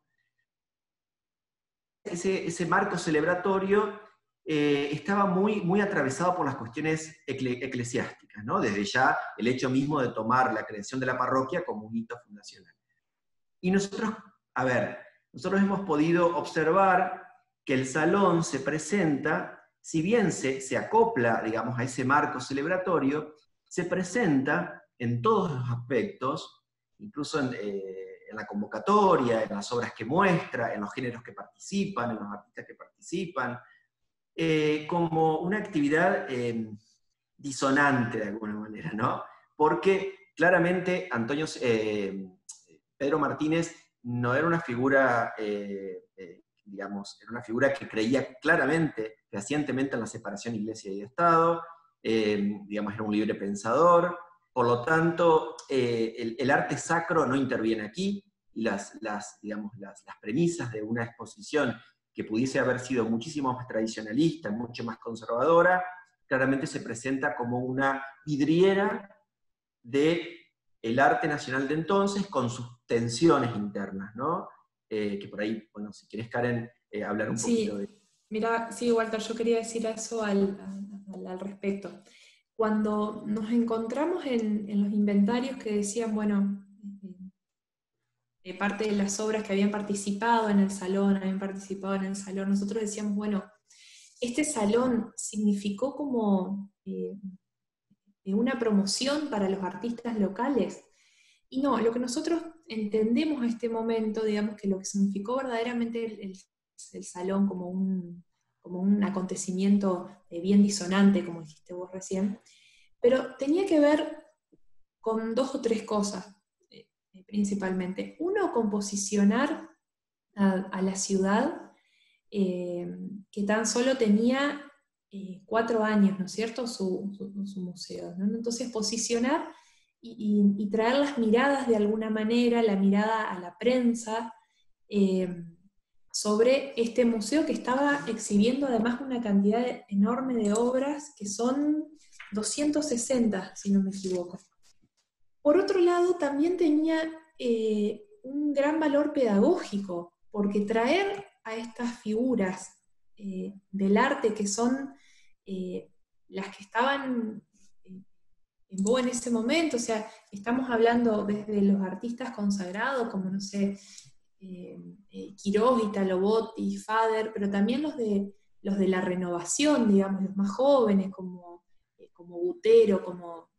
Ese marco celebratorio estaba muy atravesado por las cuestiones eclesiásticas, ¿no? Desde ya el hecho mismo de tomar la creación de la parroquia como un hito fundacional. Y nosotros hemos podido observar que el salón se presenta, si bien se acopla, digamos, a ese marco celebratorio, se presenta en todos los aspectos, incluso en la convocatoria, en las obras que muestra, en los géneros que participan, en los artistas que participan, como una actividad disonante de alguna manera, ¿no? Porque claramente Pedro Martínez no era una figura, digamos, era una figura que creía claramente, fehacientemente en la separación Iglesia y Estado, digamos, era un libre pensador, por lo tanto, el arte sacro no interviene aquí, y las premisas de una exposición que pudiese haber sido muchísimo más tradicionalista, mucho más conservadora, claramente se presenta como una vidriera de el arte nacional de entonces con sus tensiones internas, ¿no? Que por ahí, bueno, si querés, Karen, hablar un poquito de... Mira, sí, Walter, yo quería decir eso al respecto. Cuando nos encontramos en los inventarios que decían, bueno, parte de las obras que habían participado en el salón, nosotros decíamos, bueno, este salón significó como una promoción para los artistas locales. Y no, lo que nosotros entendemos a este momento, digamos que lo que significó verdaderamente el salón como un acontecimiento bien disonante, como dijiste vos recién, pero tenía que ver con 2 o 3 cosas, principalmente. Uno, con posicionar a la ciudad, que tan solo tenía 4 años, ¿no es cierto?, su museo, ¿no? Entonces posicionar y traer las miradas de alguna manera, la mirada a la prensa, sobre este museo que estaba exhibiendo además una cantidad enorme de obras, que son 260, si no me equivoco. Por otro lado, también tenía un gran valor pedagógico, porque traer a estas figuras del arte, que son las que estaban en boga en ese momento, o sea, estamos hablando desde los artistas consagrados, como, no sé, Quirós, Italo Botti, Fader, pero también los de la renovación, digamos, los más jóvenes, como Butero, como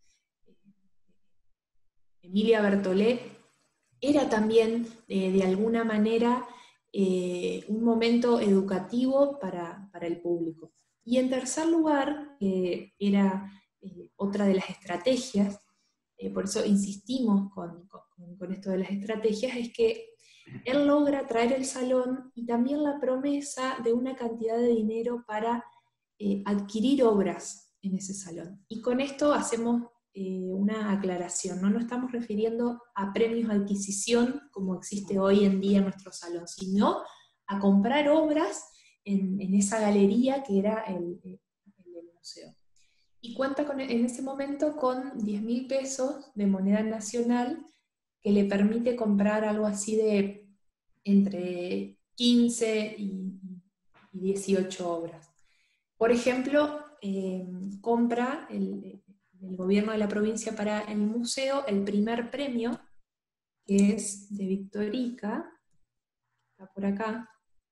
Emilia Bertollet. Era también, de alguna manera, un momento educativo para el público. Y en tercer lugar, era otra de las estrategias, por eso insistimos con esto de las estrategias, es que él logra traer el salón y también la promesa de una cantidad de dinero para adquirir obras en ese salón. Y con esto hacemos una aclaración, ¿no? No estamos refiriendo a premios de adquisición como existe hoy en día en nuestro salón, sino a comprar obras en esa galería que era el museo. Y cuenta en ese momento con 10.000 pesos de moneda nacional, que le permite comprar algo así de entre 15 y 18 obras. Por ejemplo, compra el gobierno de la provincia para el museo el primer premio, que es de Victorica, está por acá,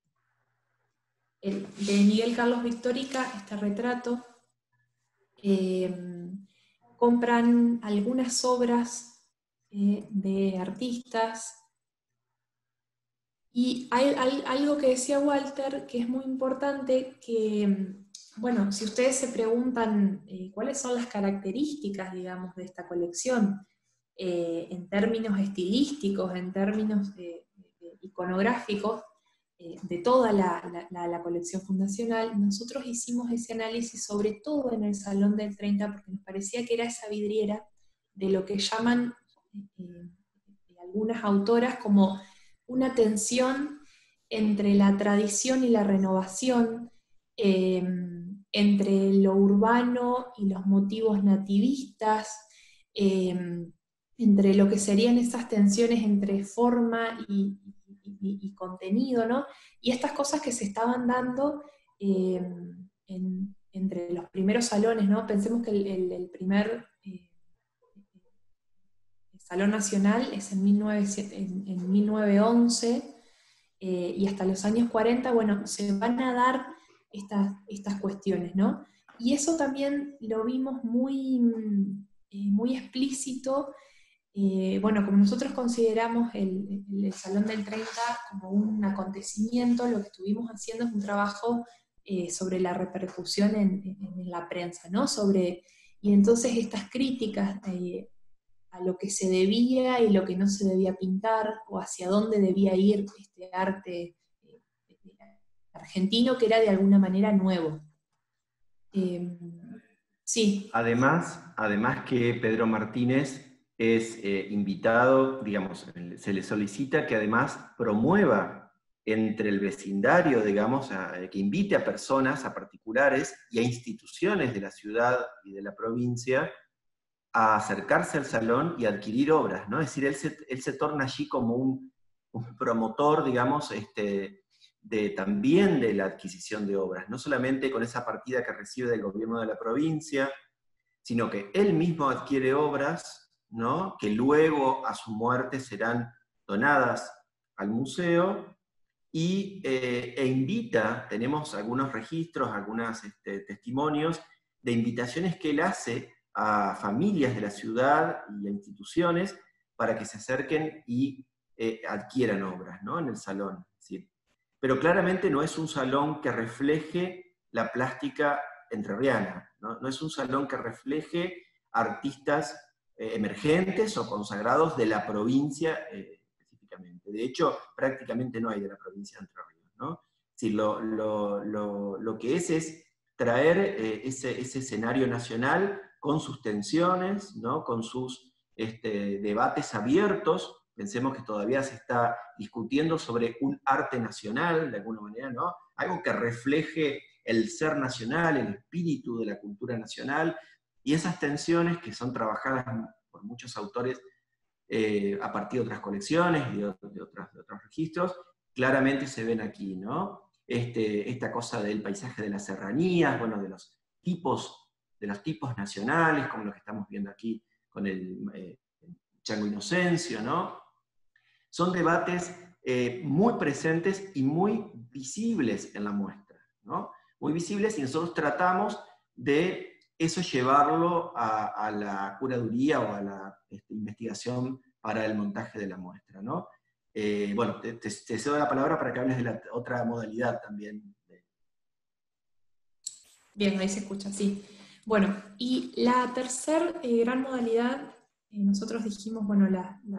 de Miguel Carlos Victorica, este retrato. Compran algunas obras de artistas, y hay algo que decía Walter que es muy importante, que, bueno, si ustedes se preguntan cuáles son las características, digamos, de esta colección, en términos estilísticos, en términos iconográficos, de toda la colección fundacional, nosotros hicimos ese análisis sobre todo en el Salón del 30, porque nos parecía que era esa vidriera de lo que llaman algunas autoras como una tensión entre la tradición y la renovación, entre lo urbano y los motivos nativistas, entre lo que serían esas tensiones entre forma y contenido, ¿no? Y estas cosas que se estaban dando entre los primeros salones, ¿no? Pensemos que el primer Salón Nacional es en 1911, y hasta los años 40, bueno, se van a dar estas cuestiones, ¿no? Y eso también lo vimos muy, muy explícito. Bueno, como nosotros consideramos el Salón del 30 como un acontecimiento, lo que estuvimos haciendo es un trabajo sobre la repercusión en la prensa, ¿no? Y entonces estas críticas a lo que se debía y lo que no se debía pintar, o hacia dónde debía ir este arte argentino, que era de alguna manera nuevo. Sí. Además que Pedro Martínez es invitado, digamos, se le solicita que además promueva entre el vecindario, digamos, que invite a personas, a particulares y a instituciones de la ciudad y de la provincia a acercarse al salón y adquirir obras, ¿no? Es decir, él se torna allí como un promotor, digamos, también de la adquisición de obras, no solamente con esa partida que recibe del gobierno de la provincia, sino que él mismo adquiere obras, ¿no? Que luego a su muerte serán donadas al museo, e invita, tenemos algunos registros, algunos testimonios de invitaciones que él hace a familias de la ciudad y a instituciones para que se acerquen y adquieran obras, ¿no? En el salón. ¿Sí? Pero claramente no es un salón que refleje la plástica entrerriana, ¿no? No es un salón que refleje artistas emergentes o consagrados de la provincia específicamente. De hecho, prácticamente no hay de la provincia de Entre Ríos, ¿no? Sí, lo que es traer ese escenario nacional con sus tensiones, ¿no? Con sus debates abiertos. Pensemos que todavía se está discutiendo sobre un arte nacional, de alguna manera, ¿no? Algo que refleje el ser nacional, el espíritu de la cultura nacional, y esas tensiones que son trabajadas por muchos autores a partir de otras colecciones y de otros registros, claramente se ven aquí, ¿no? Esta cosa del paisaje de las serranías, bueno, de los tipos nacionales, como lo que estamos viendo aquí con el Chango Inocencio, ¿no? Son debates muy presentes y muy visibles en la muestra, ¿no? Muy visibles, y nosotros tratamos de eso llevarlo a la curaduría o a la investigación para el montaje de la muestra, ¿no? Bueno, te cedo la palabra para que hables de la otra modalidad también. Bien, ahí se escucha, sí. Bueno, y la tercera gran modalidad, nosotros dijimos, bueno,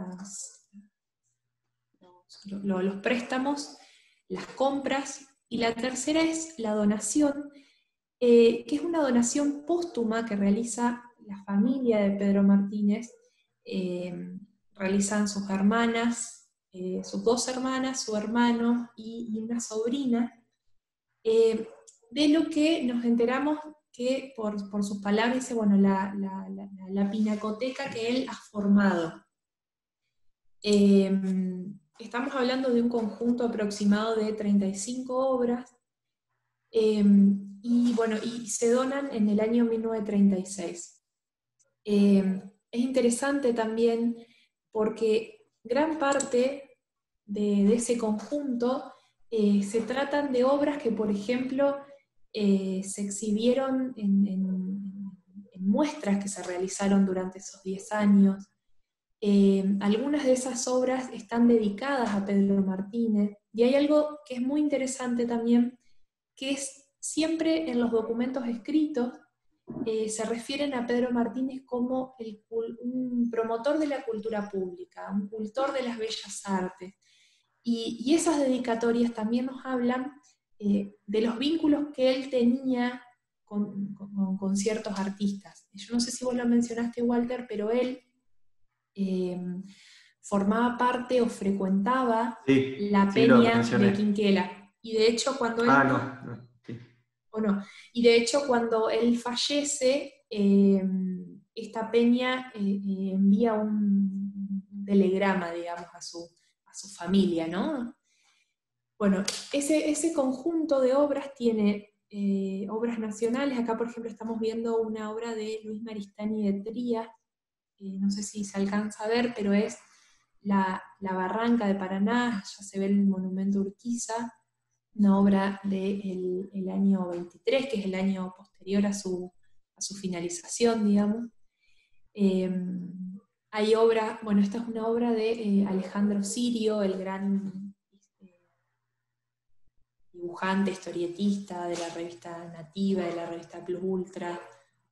los préstamos, las compras, y la tercera es la donación, que es una donación póstuma que realiza la familia de Pedro Martínez, realizan sus hermanas, sus dos hermanas, su hermano y una sobrina, de lo que nos enteramos que por sus palabras dice, bueno, la pinacoteca que él ha formado. Estamos hablando de un conjunto aproximado de 35 obras, y bueno, y se donan en el año 1936. Es interesante también porque gran parte de ese conjunto se tratan de obras que, por ejemplo, se exhibieron en muestras que se realizaron durante esos 10 años. Algunas de esas obras están dedicadas a Pedro Martínez, y hay algo que es muy interesante también, que es siempre en los documentos escritos se refieren a Pedro Martínez como un promotor de la cultura pública, un cultor de las bellas artes. Y esas dedicatorias también nos hablan de los vínculos que él tenía con ciertos artistas. Yo no sé si vos lo mencionaste, Walter, pero él formaba parte o frecuentaba la peña de Quinquela. Y de hecho, cuando él... ¿O no? Y de hecho, cuando él fallece, esta peña envía un telegrama, digamos, a su familia, ¿no? Bueno, ese conjunto de obras tiene obras nacionales. Acá, por ejemplo, estamos viendo una obra de Luis Maristany de Trías, no sé si se alcanza a ver, pero es la Barranca de Paraná, ya se ve el monumento Urquiza, una obra del año 23, que es el año posterior a su finalización, digamos. Hay obra, bueno, esta es una obra de Alejandro Sirio, el gran dibujante, historietista de la revista Nativa, de la revista Plus Ultra.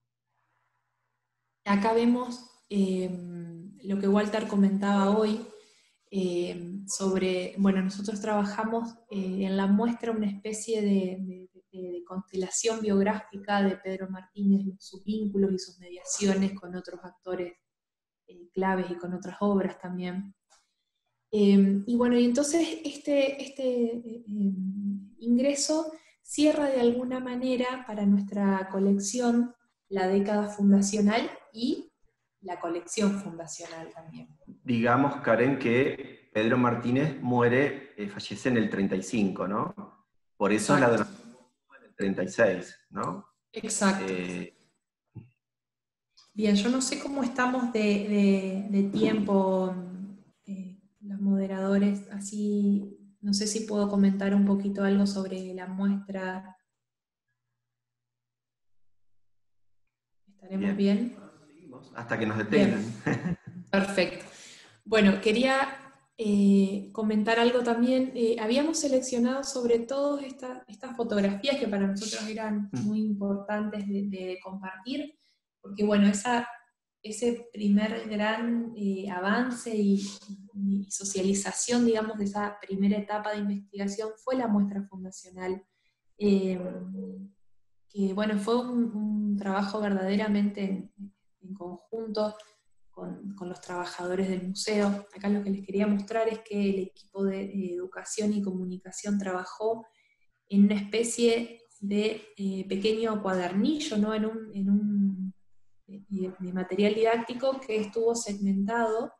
Acá vemos lo que Walter comentaba hoy, sobre, bueno, nosotros trabajamos en la muestra una especie de constelación biográfica de Pedro Martínez, sus vínculos y sus mediaciones con otros actores claves y con otras obras también. Y bueno, y entonces este ingreso cierra de alguna manera para nuestra colección la década fundacional y la colección fundacional también. Digamos, Karen, que Pedro Martínez fallece en el 35, ¿no? Por eso es la Exacto. donación en el 36, ¿no? Exacto. Bien, yo no sé cómo estamos de tiempo, los moderadores, así no sé si puedo comentar un poquito algo sobre la muestra. ¿Estaremos bien? Seguimos hasta que nos detengan. Bien. Perfecto. Bueno, quería comentar algo también. Habíamos seleccionado sobre todo estas fotografías que para nosotros eran muy importantes de compartir, porque bueno, ese primer gran avance y socialización, digamos, de esa primera etapa de investigación fue la muestra fundacional, que bueno, fue un trabajo verdaderamente en conjunto con los trabajadores del museo. Acá lo que les quería mostrar es que el equipo de educación y comunicación trabajó en una especie de pequeño cuadernillo, ¿no? De material didáctico que estuvo segmentado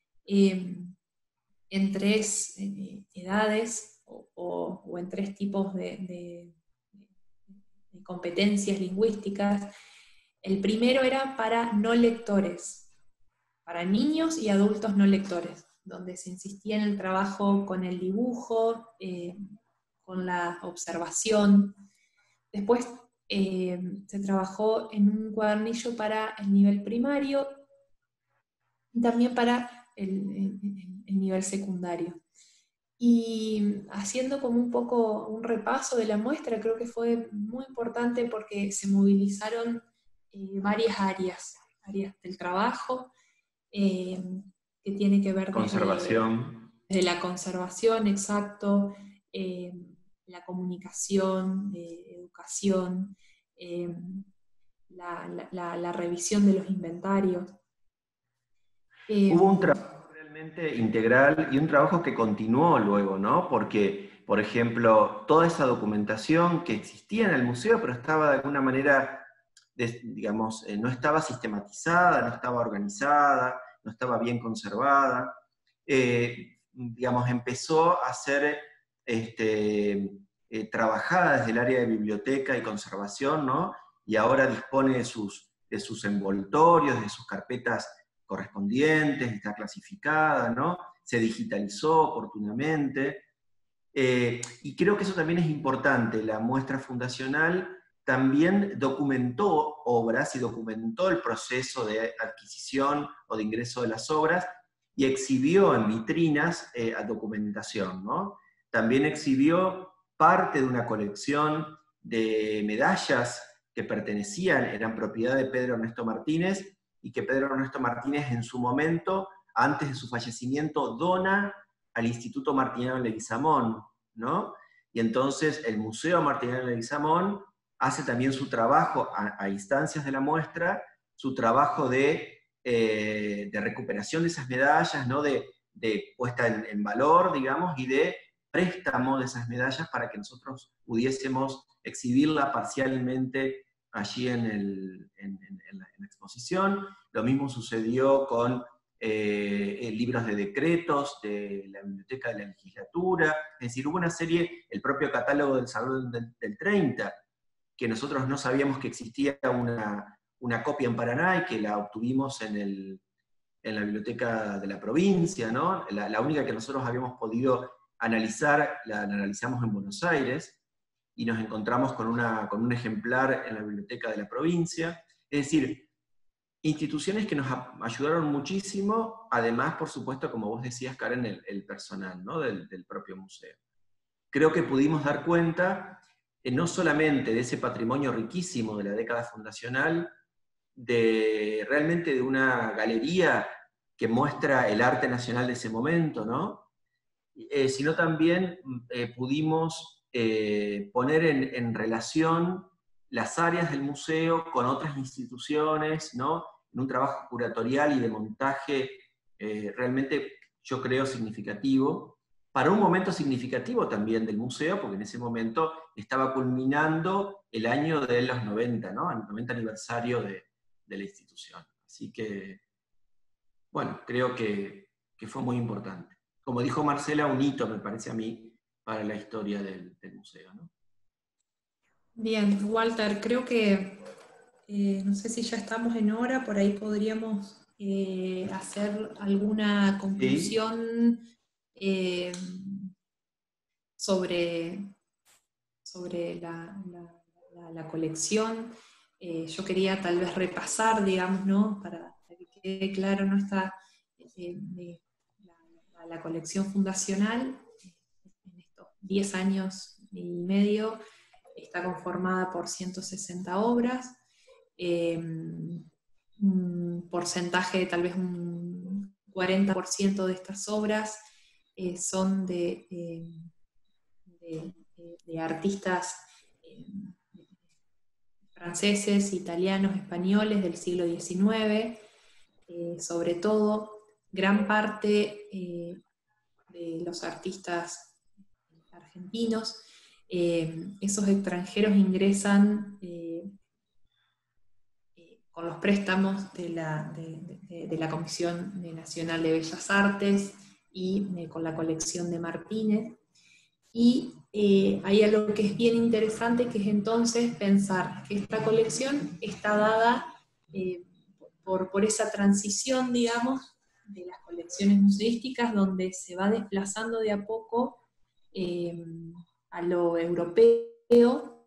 en tres edades o en tres tipos de competencias lingüísticas. El primero era para no lectores, para niños y adultos no lectores, donde se insistía en el trabajo con el dibujo, con la observación. Después se trabajó en un cuadernillo para el nivel primario y también para el nivel secundario. Y haciendo como un poco un repaso de la muestra, creo que fue muy importante porque se movilizaron varias áreas del trabajo, que tiene que ver desde la conservación, exacto, la comunicación, educación, la revisión de los inventarios. Hubo un trabajo realmente integral y un trabajo que continuó luego, ¿no? Porque, por ejemplo, toda esa documentación que existía en el museo, pero estaba de alguna manera, digamos, no estaba sistematizada, no estaba organizada, no estaba bien conservada, digamos, empezó a ser trabajada desde el área de biblioteca y conservación, ¿no? Y ahora dispone de sus envoltorios, de sus carpetas correspondientes, está clasificada, ¿no? Se digitalizó oportunamente. Y creo que eso también es importante. La muestra fundacional también documentó obras y documentó el proceso de adquisición o de ingreso de las obras y exhibió en vitrinas a documentación, ¿no? También exhibió parte de una colección de medallas que eran propiedad de Pedro Ernesto Martínez, y que Pedro Ernesto Martínez en su momento, antes de su fallecimiento, dona al Instituto Martiniano de Leguizamón, ¿no? Y entonces el Museo Martiniano de Leguizamón hace también su trabajo a instancias de la muestra, su trabajo de recuperación de esas medallas, ¿no? De puesta en valor, digamos, y de préstamo de esas medallas para que nosotros pudiésemos exhibirla parcialmente allí en la exposición. Lo mismo sucedió con libros de decretos de la Biblioteca de la Legislatura, es decir, hubo una serie, el propio catálogo del Salón del 30, que nosotros no sabíamos que existía una copia en Paraná y que la obtuvimos en la Biblioteca de la provincia, ¿no? La única que nosotros habíamos podido analizar, la analizamos en Buenos Aires, y nos encontramos con un ejemplar en la Biblioteca de la provincia. Es decir, instituciones que nos ayudaron muchísimo, además, por supuesto, como vos decías, Karen, el personal, ¿no? del propio museo. Creo que pudimos dar cuenta no solamente de ese patrimonio riquísimo de la década fundacional, realmente de una galería que muestra el arte nacional de ese momento, ¿no? Sino también pudimos poner en relación las áreas del museo con otras instituciones, ¿no? En un trabajo curatorial y de montaje realmente, yo creo, significativo, para un momento significativo también del museo, porque en ese momento estaba culminando el año de los 90, ¿no? El 90 aniversario de la institución. Así que bueno, creo que fue muy importante. Como dijo Marcela, un hito, me parece a mí, para la historia del museo, ¿no? Bien, Walter, creo que, no sé si ya estamos en hora, por ahí podríamos hacer alguna Sí, conclusión eh, sobre, sobre la colección. Yo quería tal vez repasar, digamos, ¿no? Para que quede claro nuestra, la colección fundacional en estos 10 años y medio. Está conformada por 160 obras, un porcentaje, tal vez un 40% de estas obras son de artistas eh, franceses, italianos, españoles del siglo XIX, sobre todo gran parte de los artistas argentinos. Esos extranjeros ingresan con los préstamos de la Comisión Nacional de Bellas Artes y con la colección de Martínez. Y hay algo que es bien interesante, que es entonces pensar que esta colección está dada por esa transición, digamos, de las colecciones museísticas, donde se va desplazando de a poco a lo europeo,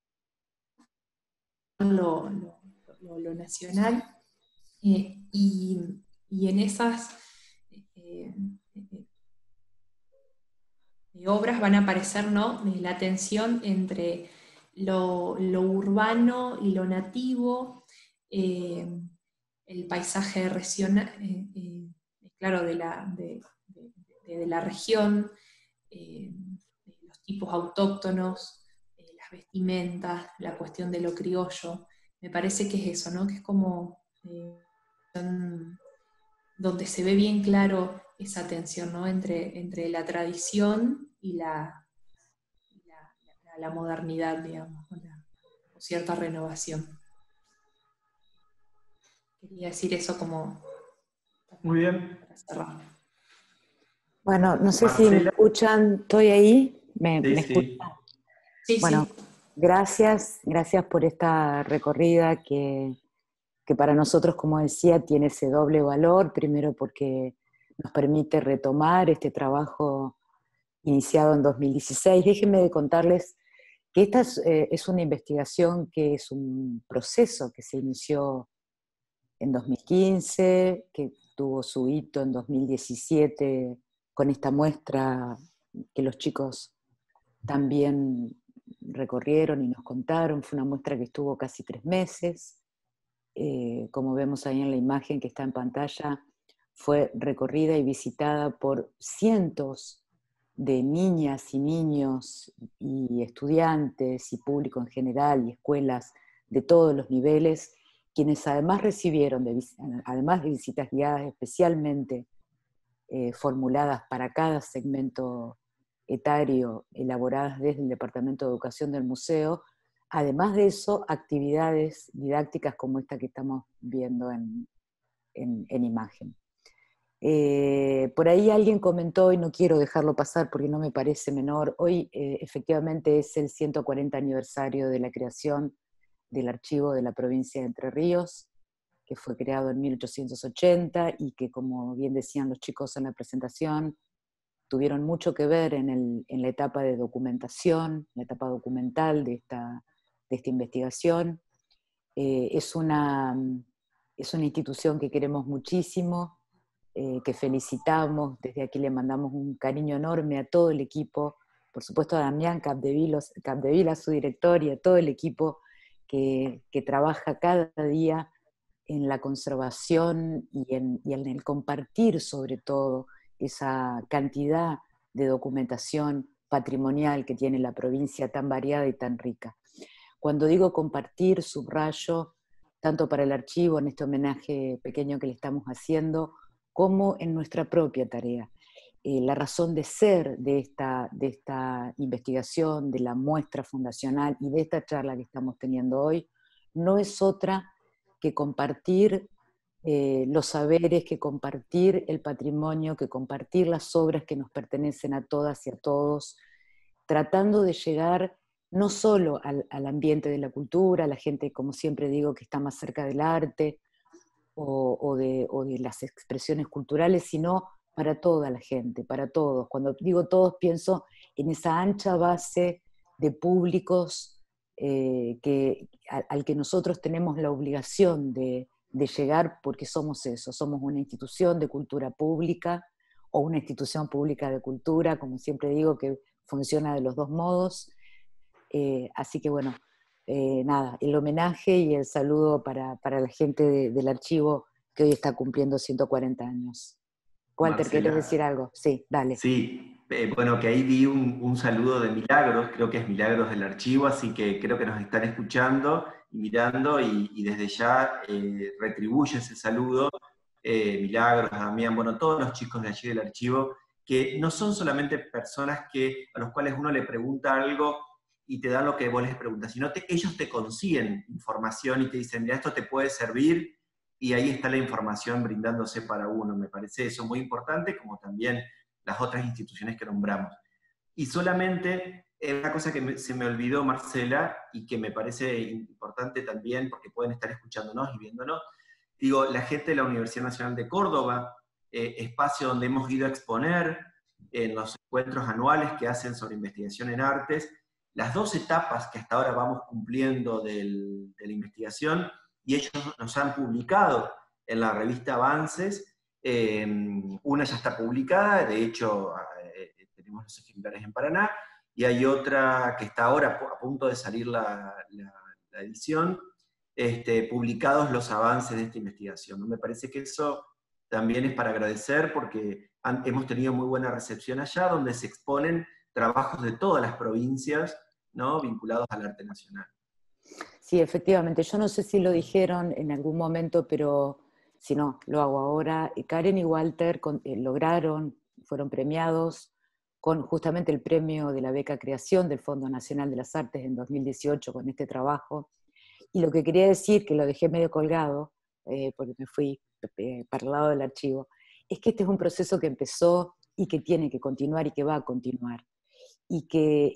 lo nacional, y en esas eh, obras van a aparecer, ¿no?, la tensión entre lo urbano y lo nativo, el paisaje regional, claro, de la región, los tipos autóctonos, las vestimentas, la cuestión de lo criollo. Me parece que es eso, ¿no?, que es como donde se ve bien claro esa tensión, ¿no?, entre la tradición y la modernidad, digamos, o cierta renovación. Quería decir eso como muy bien. para cerrar. Bueno, no sé si me Marcela, escuchan, ¿estoy ahí? sí, ¿Me escuchan? sí. Sí, Bueno, sí. gracias por esta recorrida que para nosotros, como decía, tiene ese doble valor, primero porque nos permite retomar este trabajo iniciado en 2016. Déjenme de contarles que esta es una investigación que es un proceso que se inició en 2015, que tuvo su hito en 2017 con esta muestra que los chicos también recorrieron y nos contaron. Fue una muestra que estuvo casi 3 meses. Como vemos ahí en la imagen que está en pantalla, fue recorrida y visitada por cientos de niñas y niños y estudiantes y público en general y escuelas de todos los niveles, quienes además recibieron, además de visitas guiadas especialmente formuladas para cada segmento etario, elaboradas desde el Departamento de Educación del museo, además de eso, actividades didácticas como esta que estamos viendo en imagen. Por ahí alguien comentó, y no quiero dejarlo pasar porque no me parece menor, hoy efectivamente es el 140 aniversario de la creación del archivo de la provincia de Entre Ríos, que fue creado en 1880 y que, como bien decían los chicos en la presentación, tuvieron mucho que ver en la etapa de documentación, la etapa documental de esta investigación. Es una institución que queremos muchísimo, que felicitamos. Desde aquí le mandamos un cariño enorme a todo el equipo, por supuesto a Damián Capdevila, su director, y a todo el equipo que trabaja cada día en la conservación y en el compartir, sobre todo, esa cantidad de documentación patrimonial que tiene la provincia tan variada y tan rica. Cuando digo compartir, subrayo tanto para el archivo, en este homenaje pequeño que le estamos haciendo, como en nuestra propia tarea. La razón de ser de esta investigación, de la muestra fundacional y de esta charla que estamos teniendo hoy, no es otra que compartir los saberes, que compartir el patrimonio, que compartir las obras que nos pertenecen a todas y a todos, tratando de llegar no solo al ambiente de la cultura, a la gente, como siempre digo, que está más cerca del arte o de las expresiones culturales, sino para toda la gente, para todos. Cuando digo todos, pienso en esa ancha base de públicos al que nosotros tenemos la obligación de llegar, porque somos eso, somos una institución de cultura pública o una institución pública de cultura, como siempre digo, que funciona de los dos modos. Así que bueno, nada, el homenaje y el saludo para la gente del archivo que hoy está cumpliendo 140 años. Walter, ¿querés decir algo? Sí, dale. Sí, bueno, que ahí vi un saludo de Milagros, creo que es Milagros del archivo, así que creo que nos están escuchando y mirando, y desde ya retribuye ese saludo, Milagros, Damián, bueno, todos los chicos de allí del archivo, que no son solamente personas a los cuales uno le pregunta algo y te dan lo que vos les preguntas, sino ellos te consiguen información y te dicen, mira, esto te puede servir, y ahí está la información brindándose para uno. Me parece eso muy importante, como también las otras instituciones que nombramos. Y solamente una cosa que se me olvidó, Marcela, y que me parece importante también, porque pueden estar escuchándonos y viéndonos, digo, la gente de la Universidad Nacional de Córdoba, espacio donde hemos ido a exponer en los encuentros anuales que hacen sobre investigación en artes, las 2 etapas que hasta ahora vamos cumpliendo de la investigación, y ellos nos han publicado en la revista Avances. Una ya está publicada, de hecho tenemos los ejemplares en Paraná, y hay otra que está ahora a punto de salir la edición, publicados los avances de esta investigación. Me parece que eso también es para agradecer, porque hemos tenido muy buena recepción allá, donde se exponen trabajos de todas las provincias, ¿no?, vinculados al arte nacional. Sí, efectivamente. Yo no sé si lo dijeron en algún momento, pero si no, lo hago ahora. Karen y Walter fueron premiados con justamente el premio de la beca Creación del Fondo Nacional de las Artes en 2018 con este trabajo. Y lo que quería decir, que lo dejé medio colgado, porque me fui para el lado del archivo, es que este es un proceso que empezó y que tiene que continuar y que va a continuar. Y que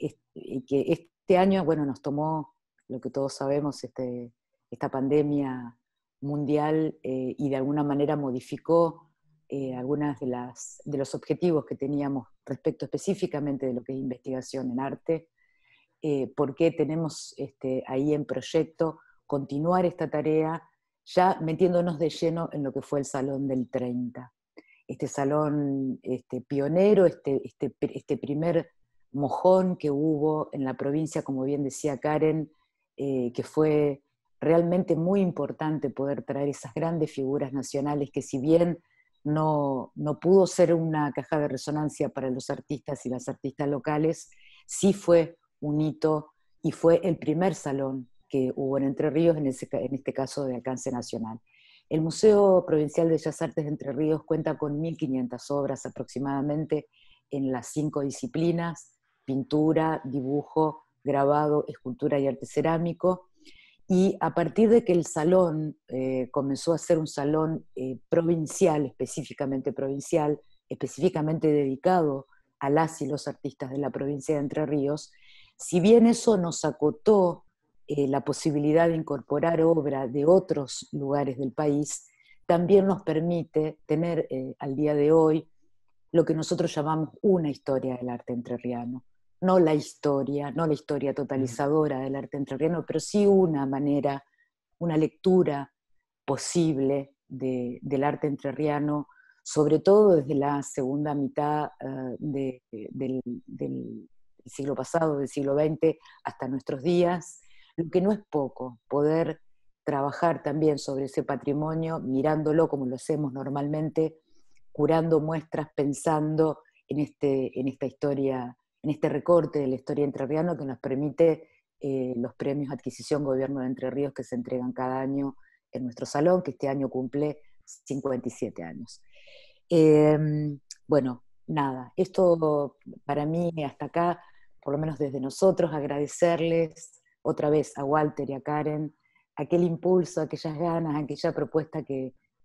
este año, bueno, nos tomó lo que todos sabemos, esta pandemia mundial, y de alguna manera modificó algunas de los objetivos que teníamos respecto específicamente de lo que es investigación en arte, porque tenemos ahí en proyecto continuar esta tarea, ya metiéndonos de lleno en lo que fue el Salón del 30. Este salón pionero, este primer mojón que hubo en la provincia, como bien decía Karen, que fue realmente muy importante poder traer esas grandes figuras nacionales que, si bien no pudo ser una caja de resonancia para los artistas y las artistas locales, sí fue un hito y fue el primer salón que hubo en Entre Ríos, en este caso de alcance nacional. El Museo Provincial de Bellas Artes de Entre Ríos cuenta con 1.500 obras aproximadamente en las 5 disciplinas: pintura, dibujo, grabado, escultura y arte cerámico. Y a partir de que el salón comenzó a ser un salón provincial, específicamente dedicado a las y los artistas de la provincia de Entre Ríos, si bien eso nos acotó la posibilidad de incorporar obra de otros lugares del país, también nos permite tener al día de hoy lo que nosotros llamamos una historia del arte entrerriano. No la historia totalizadora del arte entrerriano, pero sí una manera, una lectura posible del arte entrerriano, sobre todo desde la segunda mitad del siglo pasado, del siglo XX, hasta nuestros días, lo que no es poco, poder trabajar también sobre ese patrimonio, mirándolo como lo hacemos normalmente, curando muestras, pensando en esta historia, en este recorte de la historia entrerriana que nos permite los premios Adquisición Gobierno de Entre Ríos, que se entregan cada año en nuestro salón, que este año cumple 57 años. Bueno, nada, esto para mí hasta acá, por lo menos desde nosotros, agradecerles otra vez a Walter y a Karen aquel impulso, aquellas ganas, aquella propuesta que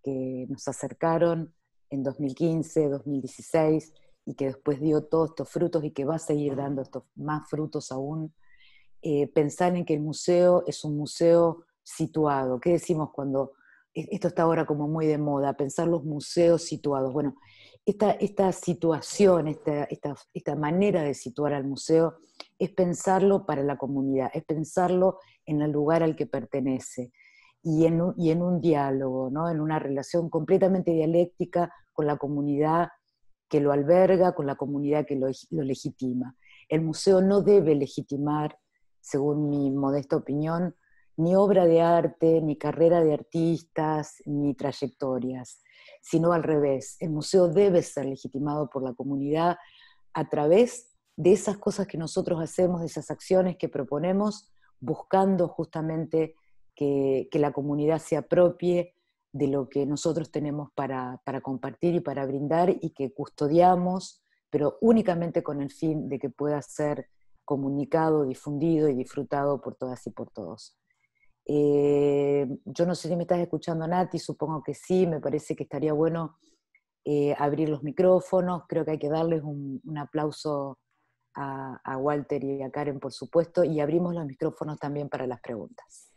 que nos acercaron en 2015, 2016, y que después dio todos estos frutos y que va a seguir dando estos más frutos aún. Pensar en que el museo es un museo situado. ¿Qué decimos cuando esto está ahora como muy de moda? Pensar los museos situados. Bueno, esta situación, esta manera de situar al museo es pensarlo para la comunidad, es pensarlo en el lugar al que pertenece y en un diálogo, ¿no? En una relación completamente dialéctica con la comunidad que lo alberga, con la comunidad que lo legitima. El museo no debe legitimar, según mi modesta opinión, ni obra de arte, ni carrera de artistas, ni trayectorias, sino al revés. El museo debe ser legitimado por la comunidad a través de esas cosas que nosotros hacemos, de esas acciones que proponemos, buscando justamente que la comunidad se apropie de lo que nosotros tenemos para compartir y para brindar y que custodiamos, pero únicamente con el fin de que pueda ser comunicado, difundido y disfrutado por todas y por todos. Yo no sé si me estás escuchando, Nati, supongo que sí, me parece que estaría bueno abrir los micrófonos, creo que hay que darles un aplauso a Walter y a Karen, por supuesto, y abrimos los micrófonos también para las preguntas.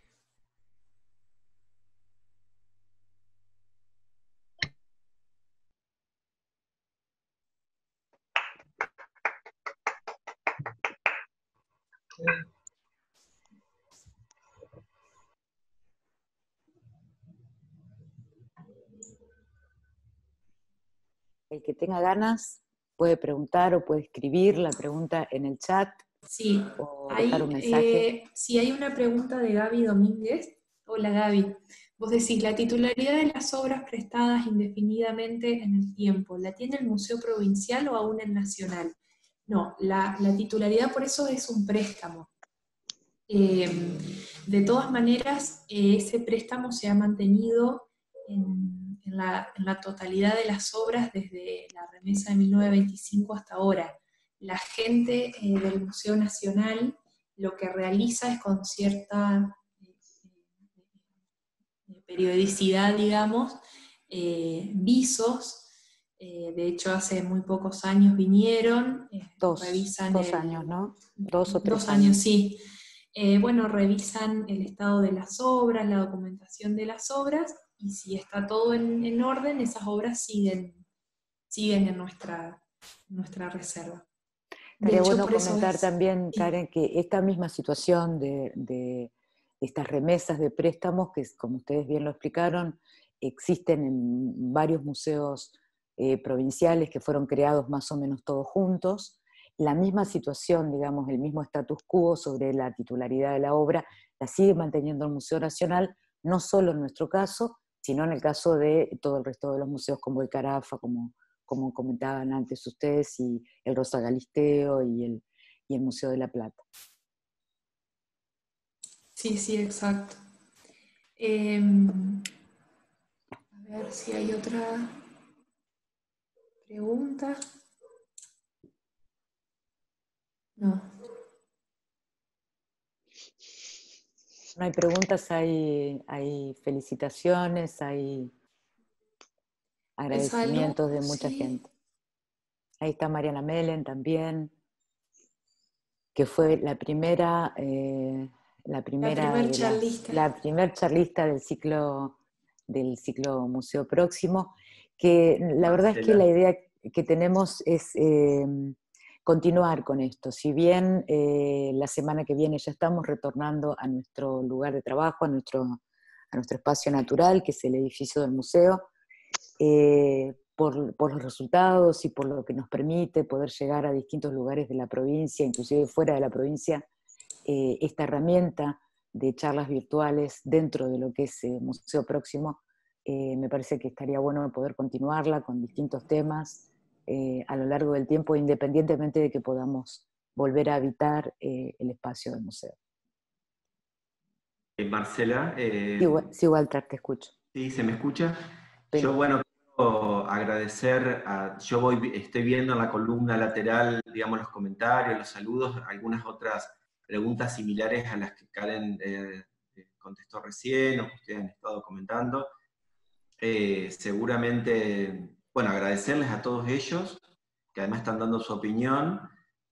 El que tenga ganas puede preguntar o puede escribir la pregunta en el chat. Sí, O dejar un mensaje. sí, hay una pregunta de Gaby Domínguez. Hola Gaby, vos decís, la titularidad de las obras prestadas indefinidamente en el tiempo, ¿la tiene el Museo Provincial o aún el Nacional? No, la titularidad por eso es un préstamo. De todas maneras, ese préstamo se ha mantenido en la totalidad de las obras desde la remesa de 1925 hasta ahora. La gente del Museo Nacional lo que realiza es con cierta periodicidad, digamos, visos. De hecho, hace muy pocos años vinieron, revisan dos años, ¿no? 2 o 3 2 años, sí. Bueno, revisan el estado de las obras, la documentación de las obras, y si está todo en orden, esas obras siguen en nuestra reserva. Estaría bueno comentar también, Karen, que esta misma situación de estas remesas de préstamos, que como ustedes bien lo explicaron, existen en varios museos provinciales que fueron creados más o menos todos juntos. La misma situación, digamos, el mismo status quo sobre la titularidad de la obra, la sigue manteniendo el Museo Nacional, no solo en nuestro caso, sino en el caso de todo el resto de los museos como el Carafa, como comentaban antes ustedes, y el Rosa Galisteo y el Museo de la Plata. Sí, sí, exacto. A ver si hay otra pregunta. No. No hay preguntas, hay felicitaciones, hay agradecimientos de mucha gente. Ahí está Mariana Melen también, que fue la primera charlista del ciclo Museo Próximo, que la verdad es que la idea que tenemos es continuar con esto. Si bien la semana que viene ya estamos retornando a nuestro lugar de trabajo, a nuestro espacio natural, que es el edificio del museo, por los resultados y por lo que nos permite poder llegar a distintos lugares de la provincia, inclusive fuera de la provincia, esta herramienta de charlas virtuales dentro de lo que es Museo Próximo, me parece que estaría bueno poder continuarla con distintos temas a lo largo del tiempo, independientemente de que podamos volver a habitar el espacio del museo. Marcela. Sí, Walter, te escucho. Sí, ¿se me escucha? Pero, yo, bueno, quiero agradecer, estoy viendo en la columna lateral, digamos, los comentarios, los saludos, algunas otras preguntas similares a las que Karen contestó recién, o que ustedes han estado comentando. seguramente, bueno, agradecerles a todos ellos, que además están dando su opinión,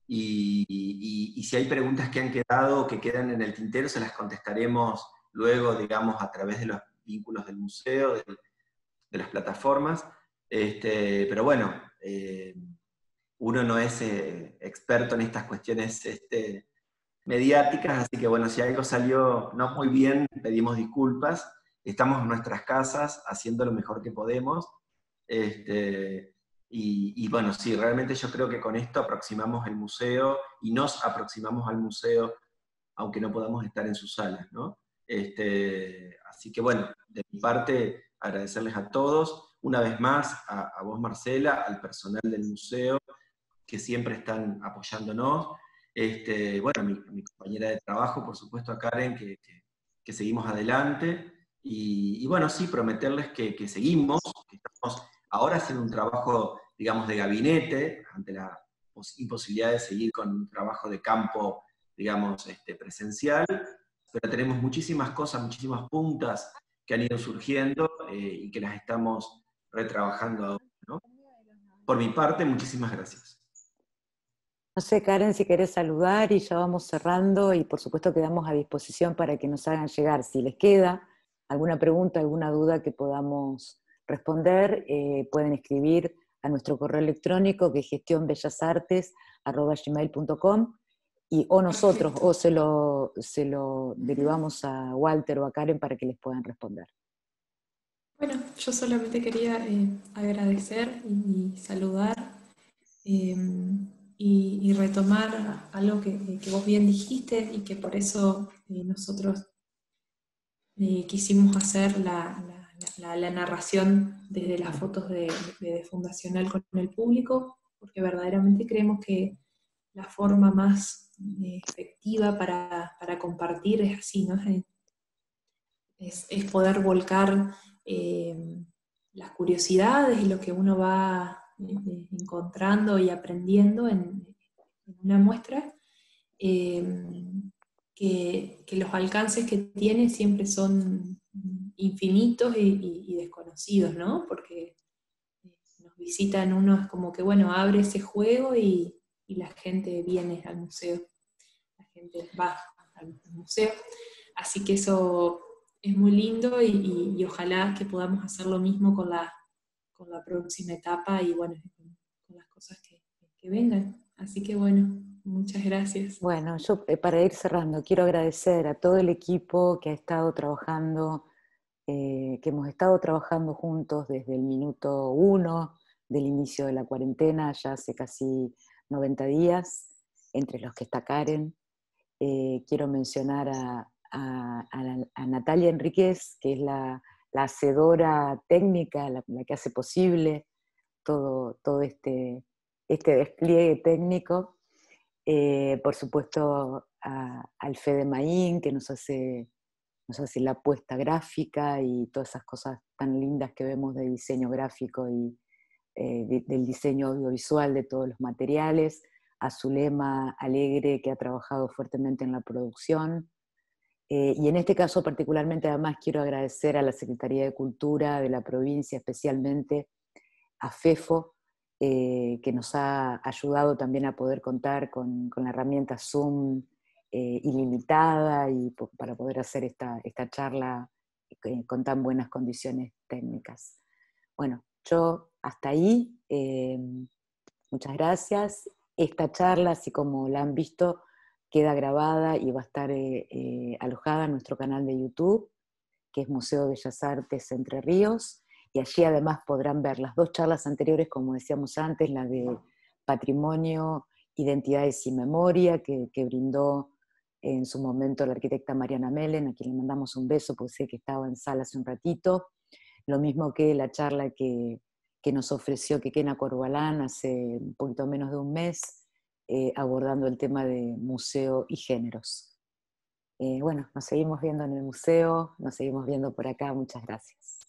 y si hay preguntas que han quedado o que quedan en el tintero, se las contestaremos luego, digamos, a través de los vínculos del museo, de las plataformas. Pero bueno, uno no es experto en estas cuestiones mediáticas, así que bueno, si algo salió no muy bien, pedimos disculpas. Estamos en nuestras casas haciendo lo mejor que podemos. Y bueno, sí, realmente yo creo que con esto aproximamos el museo y nos aproximamos al museo, aunque no podamos estar en sus salas, ¿no? Así que bueno, de mi parte, agradecerles a todos, una vez más, a vos Marcela, al personal del museo, que siempre están apoyándonos. Bueno, mi compañera de trabajo, por supuesto, a Karen, que seguimos adelante. Y bueno, sí, prometerles que seguimos, que estamos ahora haciendo un trabajo, digamos, de gabinete, ante la imposibilidad de seguir con un trabajo de campo, digamos, presencial, pero tenemos muchísimas cosas, muchísimas puntas que han ido surgiendo y que las estamos retrabajando ahora, ¿no? Por mi parte, muchísimas gracias. No sé, Karen, si querés saludar y ya vamos cerrando y por supuesto quedamos a disposición para que nos hagan llegar, si les queda alguna pregunta, alguna duda que podamos responder, pueden escribir a nuestro correo electrónico que es gestionbellasartes@gmail.com o nosotros, o se lo derivamos a Walter o a Karen para que les puedan responder. Bueno, yo solamente quería agradecer y saludar y retomar algo que vos bien dijiste y que por eso nosotros quisimos hacer la narración desde las fotos de Fundacional con el público, porque verdaderamente creemos que la forma más efectiva para compartir es así, ¿no? Es poder volcar las curiosidades y lo que uno va encontrando y aprendiendo en una muestra, que los alcances que tiene siempre son infinitos y desconocidos, ¿no? Porque nos visitan uno, es como que, bueno, abre ese juego y la gente viene al museo, la gente va al museo. Así que eso es muy lindo y ojalá que podamos hacer lo mismo con la próxima etapa y bueno, con las cosas que vengan. Así que bueno, muchas gracias. Bueno, yo para ir cerrando, quiero agradecer a todo el equipo que ha estado trabajando, que hemos estado trabajando juntos desde el minuto 1 del inicio de la cuarentena, ya hace casi 90 días, entre los que está Karen. Quiero mencionar a Natalia Enríquez, que es la hacedora técnica, la que hace posible todo este despliegue técnico. Por supuesto al Fede Maín, que nos hace la puesta gráfica y todas esas cosas tan lindas que vemos de diseño gráfico y del diseño audiovisual de todos los materiales, a Zulema Alegre, que ha trabajado fuertemente en la producción, y en este caso particularmente además quiero agradecer a la Secretaría de Cultura de la provincia, especialmente a FEFO, que nos ha ayudado también a poder contar con la herramienta Zoom ilimitada y para poder hacer esta charla con tan buenas condiciones técnicas. Bueno, yo hasta ahí, muchas gracias. Esta charla, así como la han visto, queda grabada y va a estar alojada en nuestro canal de YouTube, que es Museo de Bellas Artes Entre Ríos, y allí además podrán ver las dos charlas anteriores, como decíamos antes, la de Patrimonio, Identidades y Memoria, que brindó en su momento la arquitecta Mariana Melen, a quien le mandamos un beso, porque sé que estaba en sala hace un ratito, lo mismo que la charla que nos ofreció Kekena Corbalán hace un poquito menos de un mes, abordando el tema de museo y géneros. Bueno, nos seguimos viendo en el museo, nos seguimos viendo por acá, muchas gracias.